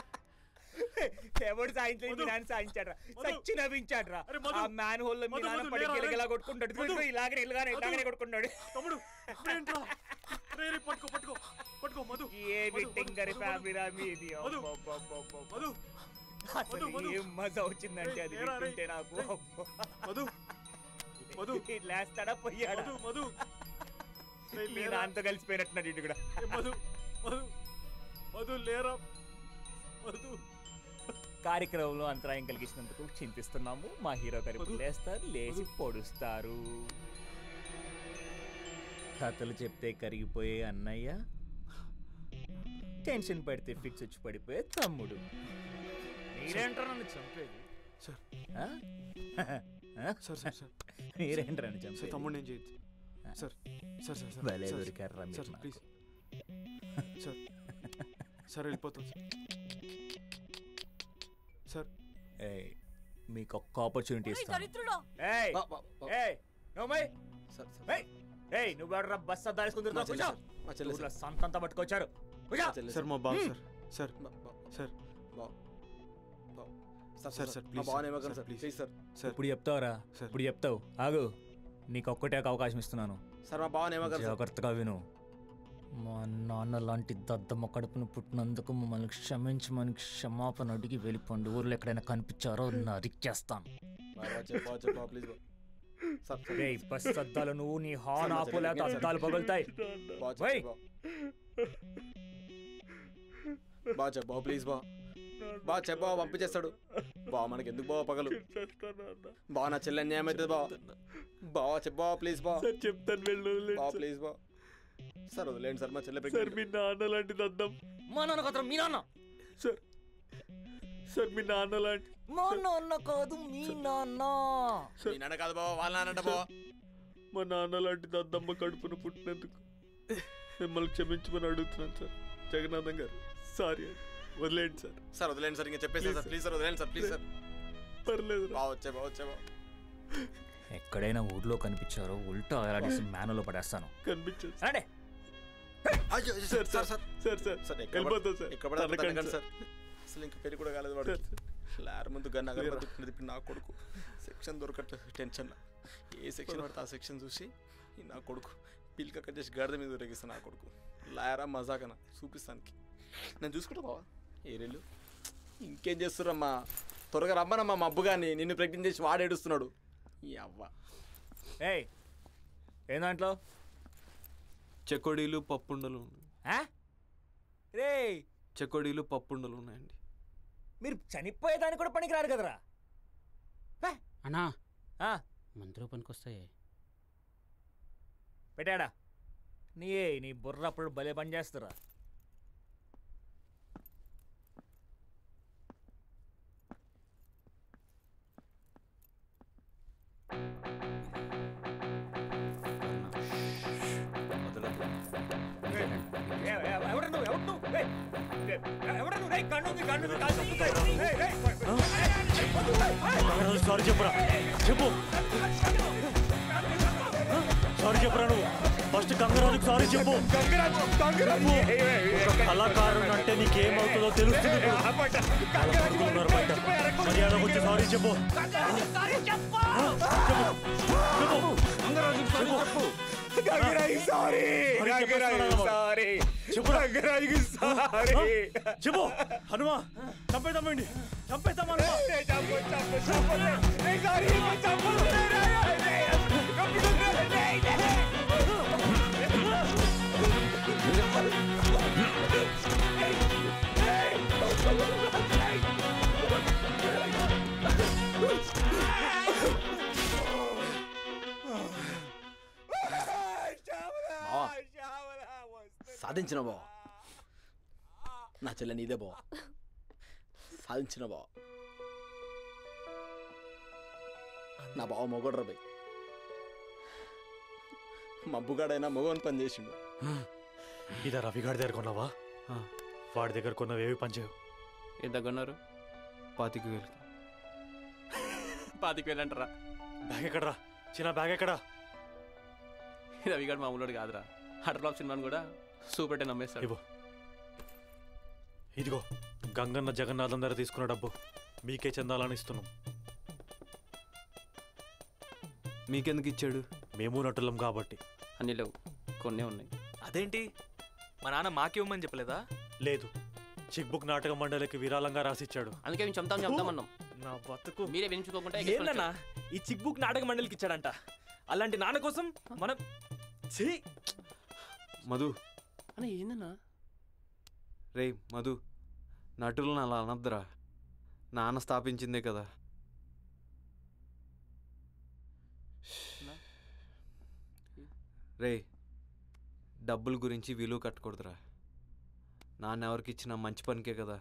ఎవడు సాయించలేదు, మీ నాన్న సాయించాడ్రా, సచ్చి నవ్వించాడ్రా. ఆ మ్యాన్ హోల్లో మీ నాన్న పడి గిలగిలా కొట్టుకుంటాడు, ఇలాగనే ఇలాగనే ఇలాగనే కొట్టుకుంటాడు. ఏమి టింగరి ఫ్యామిలీరా మీది. అసలు ఏం మజా వచ్చిందంటే అది వింటుంటే నాకు. లేస్తాడా పోయాడా? మీ నాన్నతో కలిసిపోయినట్టున్నాడు ఇటు కూడా. కార్యక్రమంలో అంతరాయం కలిగించినందుకు చింతిస్తున్నాము. మా హీరో గారు లేస్తారు, లేచి పొడుస్తారు. కథలు చెప్తే కరిగిపోయే అన్నయ్య, టెన్షన్ పడితే ఫిక్స్ వచ్చి పడిపోయే తమ్ముడు. మీరేంటారు నన్ను చంపేది? మీరేంటారు నన్ను చంపేది? తమ్ముడు నేను చేయొచ్చు సార్. సార్ సార్ సార్ భలే దొరికారా సార్, ప్లీజ్ సార్. సార్ వెళ్ళిపోతాం సార్. మీకు ఒక్క ఆపర్చునిటీ ఇస్తాను. నువ్వు ఎవడరా బస్ అద్దారేసుకుంటున్నావు? సంతంతా పట్టుకొచ్చారు. సార్ మా బాబు sir. Sir sir sir sir please sir. ఇప్పుడు చెప్తావురా, ఇప్పుడు చెప్తావు. ఆగు, నీకు ఒక్కటే అవకాశం ఇస్తున్నాను. సార్ మా బావని ఏమో జాగ్రత్తగా విను. మా నాన్న లాంటి దద్దమ్మ కడుపును పుట్టినందుకు మమ్మల్ని క్షమించమని క్షమాపణ అడిగి వెళ్ళిపోండి. ఊర్లో ఎక్కడైనా కనిపించారో నరికేస్తాను. రేయ్, బస్ అద్దాలు నువ్వు నీ హార్న్ ఆపు, లేకపోతే అద్దాలు పగులుతాయి. బా చెప్పా ప్లీజ్ బా బా చెప్పా పంపించేస్తాడు బా మనకి ఎందుకు బావ పగలు బా నా చెల్లె అన్యాయం అవుతుంది బా బావా చెప్పా ప్లీజ్ బా చెప్తాను వెళ్ళు బా ప్లీజ్ బా సార్ వదిలేండి సార్ మా చెల్లె సార్ మీ నాన్న లాంటి దద్దం. మా నాన్న కదరా మీ నాన్న. సార్ సార్ మీ నాన్న లాంటి మా నాన్న కాదు మీ నాన్న. మీ నాన్న కాదు బావ వాళ్ళ నాన్న బావ. మా నాన్న లాంటి దద్దమ్మ కడుపును పుట్టినందుకు మిమ్మల్ని క్షమించమని అడుగుతున్నాను సార్. జగన్నాథం గారు సారీ వదిలేండి సార్. సార్ వదిలేండి సార్, ఇంకా చెప్పేసి సార్ ప్లీజ్ సార్ వదిలేండి సార్ ప్లీజ్ సార్. పర్లేదు బావ వచ్చే బావ వచ్చే బావ. ఎక్కడైనా ఊర్లో కనిపించారో ఉల్టా అలాంటి మేనలో పడేస్తాను. కనిపించారు sir sir sir sir sir sir sir వెళ్ళిపోతాం సార్. ఎక్కడ పడకండి సార్. అసలు ఇంకా పెళ్లి కూడా కాలేదు వాడికి. లార్ ముందు గన్న అగరబత్తి తిప్పి నా కొడుకు సెక్షన్ దొరకట్లేదు టెన్షన్. ఏ సెక్షన్ పడితే ఆ సెక్షన్ చూసి నా కొడుకు పిల్క కట్ చేసి గడద మీద ఉరేగిస్తాను. నా కొడుకు లాయరా మజాకనా చూపిస్తానికి నేను చూసుకుంటా బావా. ఏరేళ్ళు ఇంకేం చేస్తురమ్మా, త్వరగా రమ్మనమ్మా మా అబ్బు కానీ నిన్ను ప్రెగ్నెంట్ చేసి వాడు ఏడుస్తున్నాడు. ఈ అవ్వ ఏయ్ ఏ దాంట్లో చెకోడీలు పప్పుండలు రే చెకోడీలు పప్పుండలు ఉన్నాయండి. మీరు చనిపోయేదానికి కూడా పనికిరారు కదరా. అన్నా మందులో పనికొస్తాయి. పెట్టాడా నీ నీ బుర్ర అప్పుడు భలే పని చేస్తురా. సారీ చెప్పురా చెప్పు. సారీ చెప్పురా నువ్వు ఫస్ట్ గంగరాజుకు సారీ చెప్పు. కళాకారుడు అంటే నీకేమవుతుందో తెలుస్తుంది. మర్యాద వచ్చి సారీ చెప్పు. చెప్పు హనుమా చంపేద్దామండి చంపేద్దాం సాధించిన బావ నా చెల్లె నీదే బావ. సాధించిన బావ నా బావ మొగడు రబై మబ్బుగాడైనా మగవని పని చేసిండు. ఇదా రవిగాడి దగ్గర కొన్నావా? వాడి దగ్గర కొన్నవేవి పనిచేయవు. ఎంత కొన్నారు? పాతికి వేలు. పాతికి వేలు అంటారా? బ్యాగ్ ఎక్కడరా? చిన్న బ్యాగ్ ఎక్కడా? రవిగాడు మామూలుడు కాదురా. హటర్ సినిమాను కూడా సూపర్ టెన్ అమ్మేస్తాడు. ఇవ్వు. ఇదిగో గంగన్న జగన్నాథం దగ్గర తీసుకున్న డబ్బు మీకే చెందాలని ఇస్తున్నాం. మీకెందుకు ఇచ్చాడు? మేము నటులం కాబట్టి. అన్నీ లేవు, కొన్నే ఉన్నాయి. అదేంటి మా నాన్న మాకి ఇవ్వమని చెప్పలేదా? లేదు, చెక్ బుక్ నాటక మండలికి విరాళంగా రాసిచ్చాడు. అందుకే మేము చెప్తాం చెప్తామన్నాం. నా బతుకు మీరే వినిపించుకోకుండా ఏంటన్నా ఈ చెక్ బుక్ నాటక మండలికి ఇచ్చాడంట. అలాంటి నాన్న కోసం మనం మధు అన్న ఏందన్నా? రే మధు, నటులను అలా అనద్దురా. నాన్న స్థాపించిందే కదా. రే డబ్బుల గురించి విలువ కట్టకూడదురా. నాన్న ఎవరికి ఇచ్చిన మంచి పనికే కదా.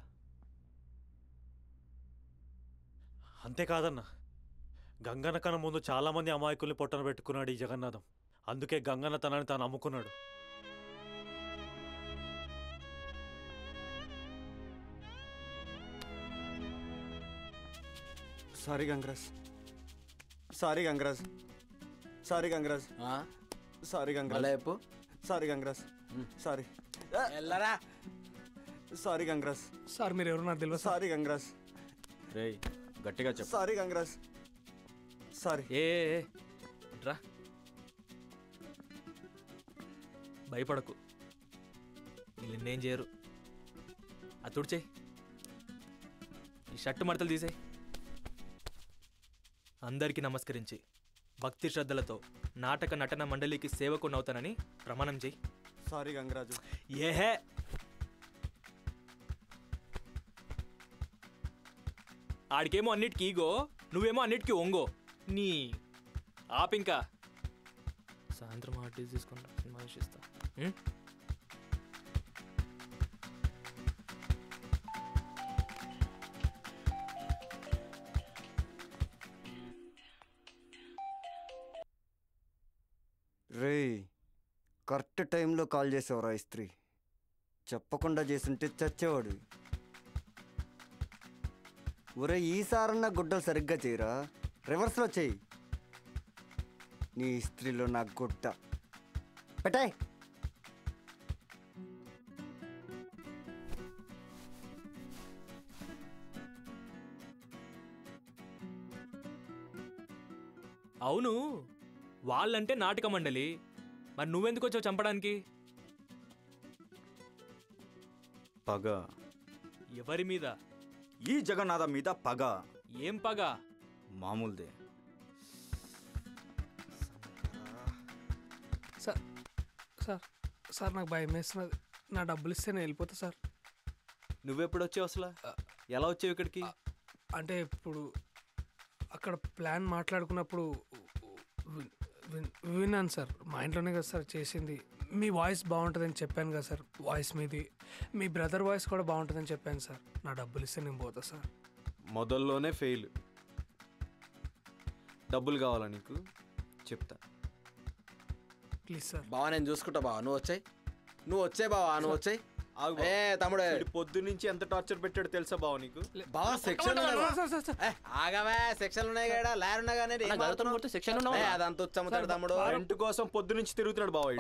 అంతేకాదన్న, గంగన్న కన్నా ముందు చాలామంది అమాయకుల్ని పొట్టన పెట్టుకున్నాడు ఈ జగన్నాథం. అందుకే గంగన్న తనని తాను అమ్ముకున్నాడు. Sorry Gangaraj, sorry Gangaraj, sorry Gangaraj, sorry Gangaraj, sorry Gangaraj, sorry ఎల్లరా సారీ గంగరాజ్. సార్ మీరు ఎవరు నాకు తెలియదు. సారీ గంగరాజ్. రేయ్ గట్టిగా చెప్పు. Sorry Gangaraj, sorry. ఏ రా భయపడకు, వీళ్ళు నిన్నేం చేయరు. అది తుడిచేయి, ఈ షర్టు మడతలు తీసేయి. అందరికీ నమస్కరించి భక్తి శ్రద్ధలతో నాటక నటన మండలికి సేవకునవుతానని ప్రమాణం చేయి. సారీ గంగరాజు. ఏహే, ఆడికేమో అన్నిటికీ ఈగో, నువ్వేమో అన్నిటికీ ఒంగో. నీ ఆపింకా సాయంత్రం ఆర్టీస్ తీసుకుంటా, సినిమా చూసిస్తా. రే కరెక్ట్ టైంలో కాల్ చేసేవరా ఇస్త్రీ. చెప్పకుండా చేస్తుంటే చచ్చేవాడు. ఒరే ఈసారన్నా గుడ్డలు సరిగ్గా చేయరా, రివర్స్లో చెయ్యి. నీ ఇస్త్రీలో నా గుడ్డ పెట్టాయ్. అవును, వాళ్ళంటే నాటక మండలి, మరి నువ్వెందుకు వచ్చావు చంపడానికి? పగ. ఎవరి మీద? ఈ జగన్నాథం మీద పగ. ఏం పగ? మామూలుదే. సార్ సార్ సార్ నాకు భయం వేస్తున్నది. నా డబ్బులు ఇస్తే నేను వెళ్ళిపోతా సార్. నువ్వెప్పుడు వచ్చావు అసలు? ఎలా వచ్చావు ఇక్కడికి? అంటే ఇప్పుడు అక్కడ ప్లాన్ మాట్లాడుకున్నప్పుడు విన్నాను సార్. మా ఇంట్లోనే కదా సార్ చేసింది. మీ వాయిస్ బాగుంటుందని చెప్పాను కదా సార్, వాయిస్ మీది. మీ బ్రదర్ వాయిస్ కూడా బాగుంటుందని చెప్పాను సార్. నా డబ్బులు ఇస్తే నేను పోతా సార్. మొదల్లోనే ఫెయిల్. డబ్బులు కావాలా నీకు? చెప్తా. Please sir. బావా నేను చూసుకుంటా బావా, నువ్వు వచ్చాయి నువ్వు వచ్చాయి బావా నువ్వు వచ్చాయి. ఏ తమ్ముడు పొద్దు నుంచి ఎంత టార్చర్ పెట్టాడు తెలుసా బావ నీకు? బావా సెక్షన్ ఆగవే, సెక్షన్ ఉన్నాయి కదా, లాయర్ ఉన్నా కానీ అదంతా వచ్చాము తమ్ముడు. రెంట్ కోసం పొద్దు నుంచి తిరుగుతున్నాడు బావ.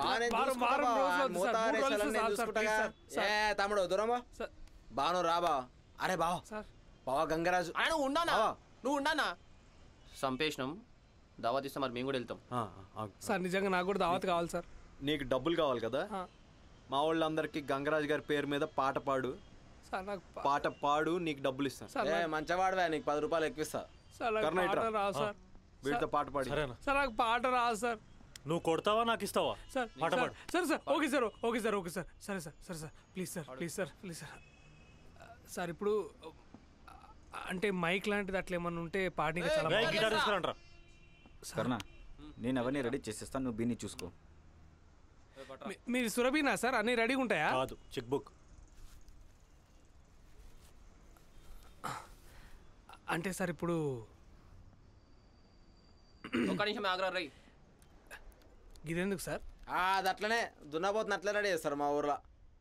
ఏ తమ్ముడు దూరం బాను రా బావా. అరే బావా బావా గంగరాజు నువ్వు ఉన్నానా నువ్వు ఉన్నానా సంపేషణం దావత్ ఇస్తే మరి మేము కూడా వెళ్తాం సార్. నిజంగా నాకు కూడా దావత్ కావాలి సార్. నీకు డబ్బులు కావాలి కదా, మా వాళ్ళందరికీ గంగరాజు గారి పేరు మీద పాట పాడు. పాట పాడు, నీకు డబ్బులు ఇస్తాను. మంచివాడువే, నీకు పది రూపాయలు ఎక్కువిస్తా. వీటితో పాట పాడి. సార్ నాకు పాట రాదు సార్. నువ్వు కొడతావా నాకు ఇస్తావా? సార్ పాట పాడు. Sir sir okay sir okay sir okay sir సరే సార్ సరే sir please sir please sir please sir. Sir ఇప్పుడు అంటే మైక్ లాంటిది అట్లా ఏమన్నా ఉంటే పాటింగ్ చాలా. కర్ణ నేను అవన్నీ రెడీ చేసేస్తాను, నువ్వు బీని చూసుకో. మీరు సురభినా సార్? అన్నీ రెడీగా ఉంటాయా? కాదు, చెక్ బుక్. అంటే సార్ ఇప్పుడు ఒక నిమిషం ఆగ్రా రై. ఇదెందుకు సార్? అది అట్లనే దున్నపోతున్న అట్లే రెడీ చేస్తారు మా ఊర్లో.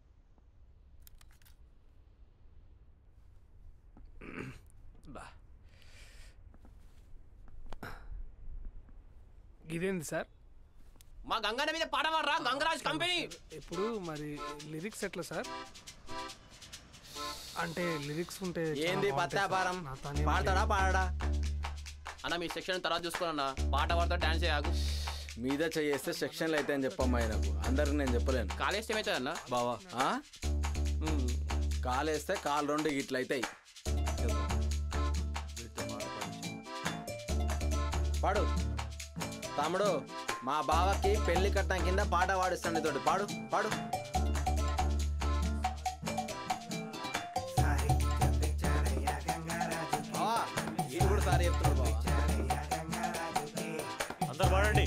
ఇదేంది సార్? మా గంగన్న మీద పాడవాడరా గంగరాజ్ కంపెనీ. ఇప్పుడు మరి లిరిక్స్ ఎట్లా సార్? అంటే లిరిక్స్ ఉంటే ఏంది పత్యాపారం? పాడతాడా పాడడా? అన్న మీ సెక్షన్ తర్వాత చూసుకోవాలన్నా, పాట పాడతా డాన్స్ చేయకు. మీద చేస్తే సెక్షన్లు అయితే అని చెప్పమ్మా నాకు, అందరికి నేను చెప్పలేను. కాలేస్తే ఏమవుతుంది అన్న? బావా కాలేస్తే కాలు రెండు ఇట్లా అవుతాయి. పాడు తమ్ముడు, మా బావకి పెళ్లి కట్టడం కింద పాట పాడిస్తాను తోటి. పాడు పాడు. ఇది కూడా సార్ చెప్తున్నాడు బావా. అందరు పాడండి.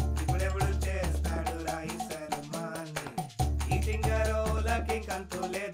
కంతులే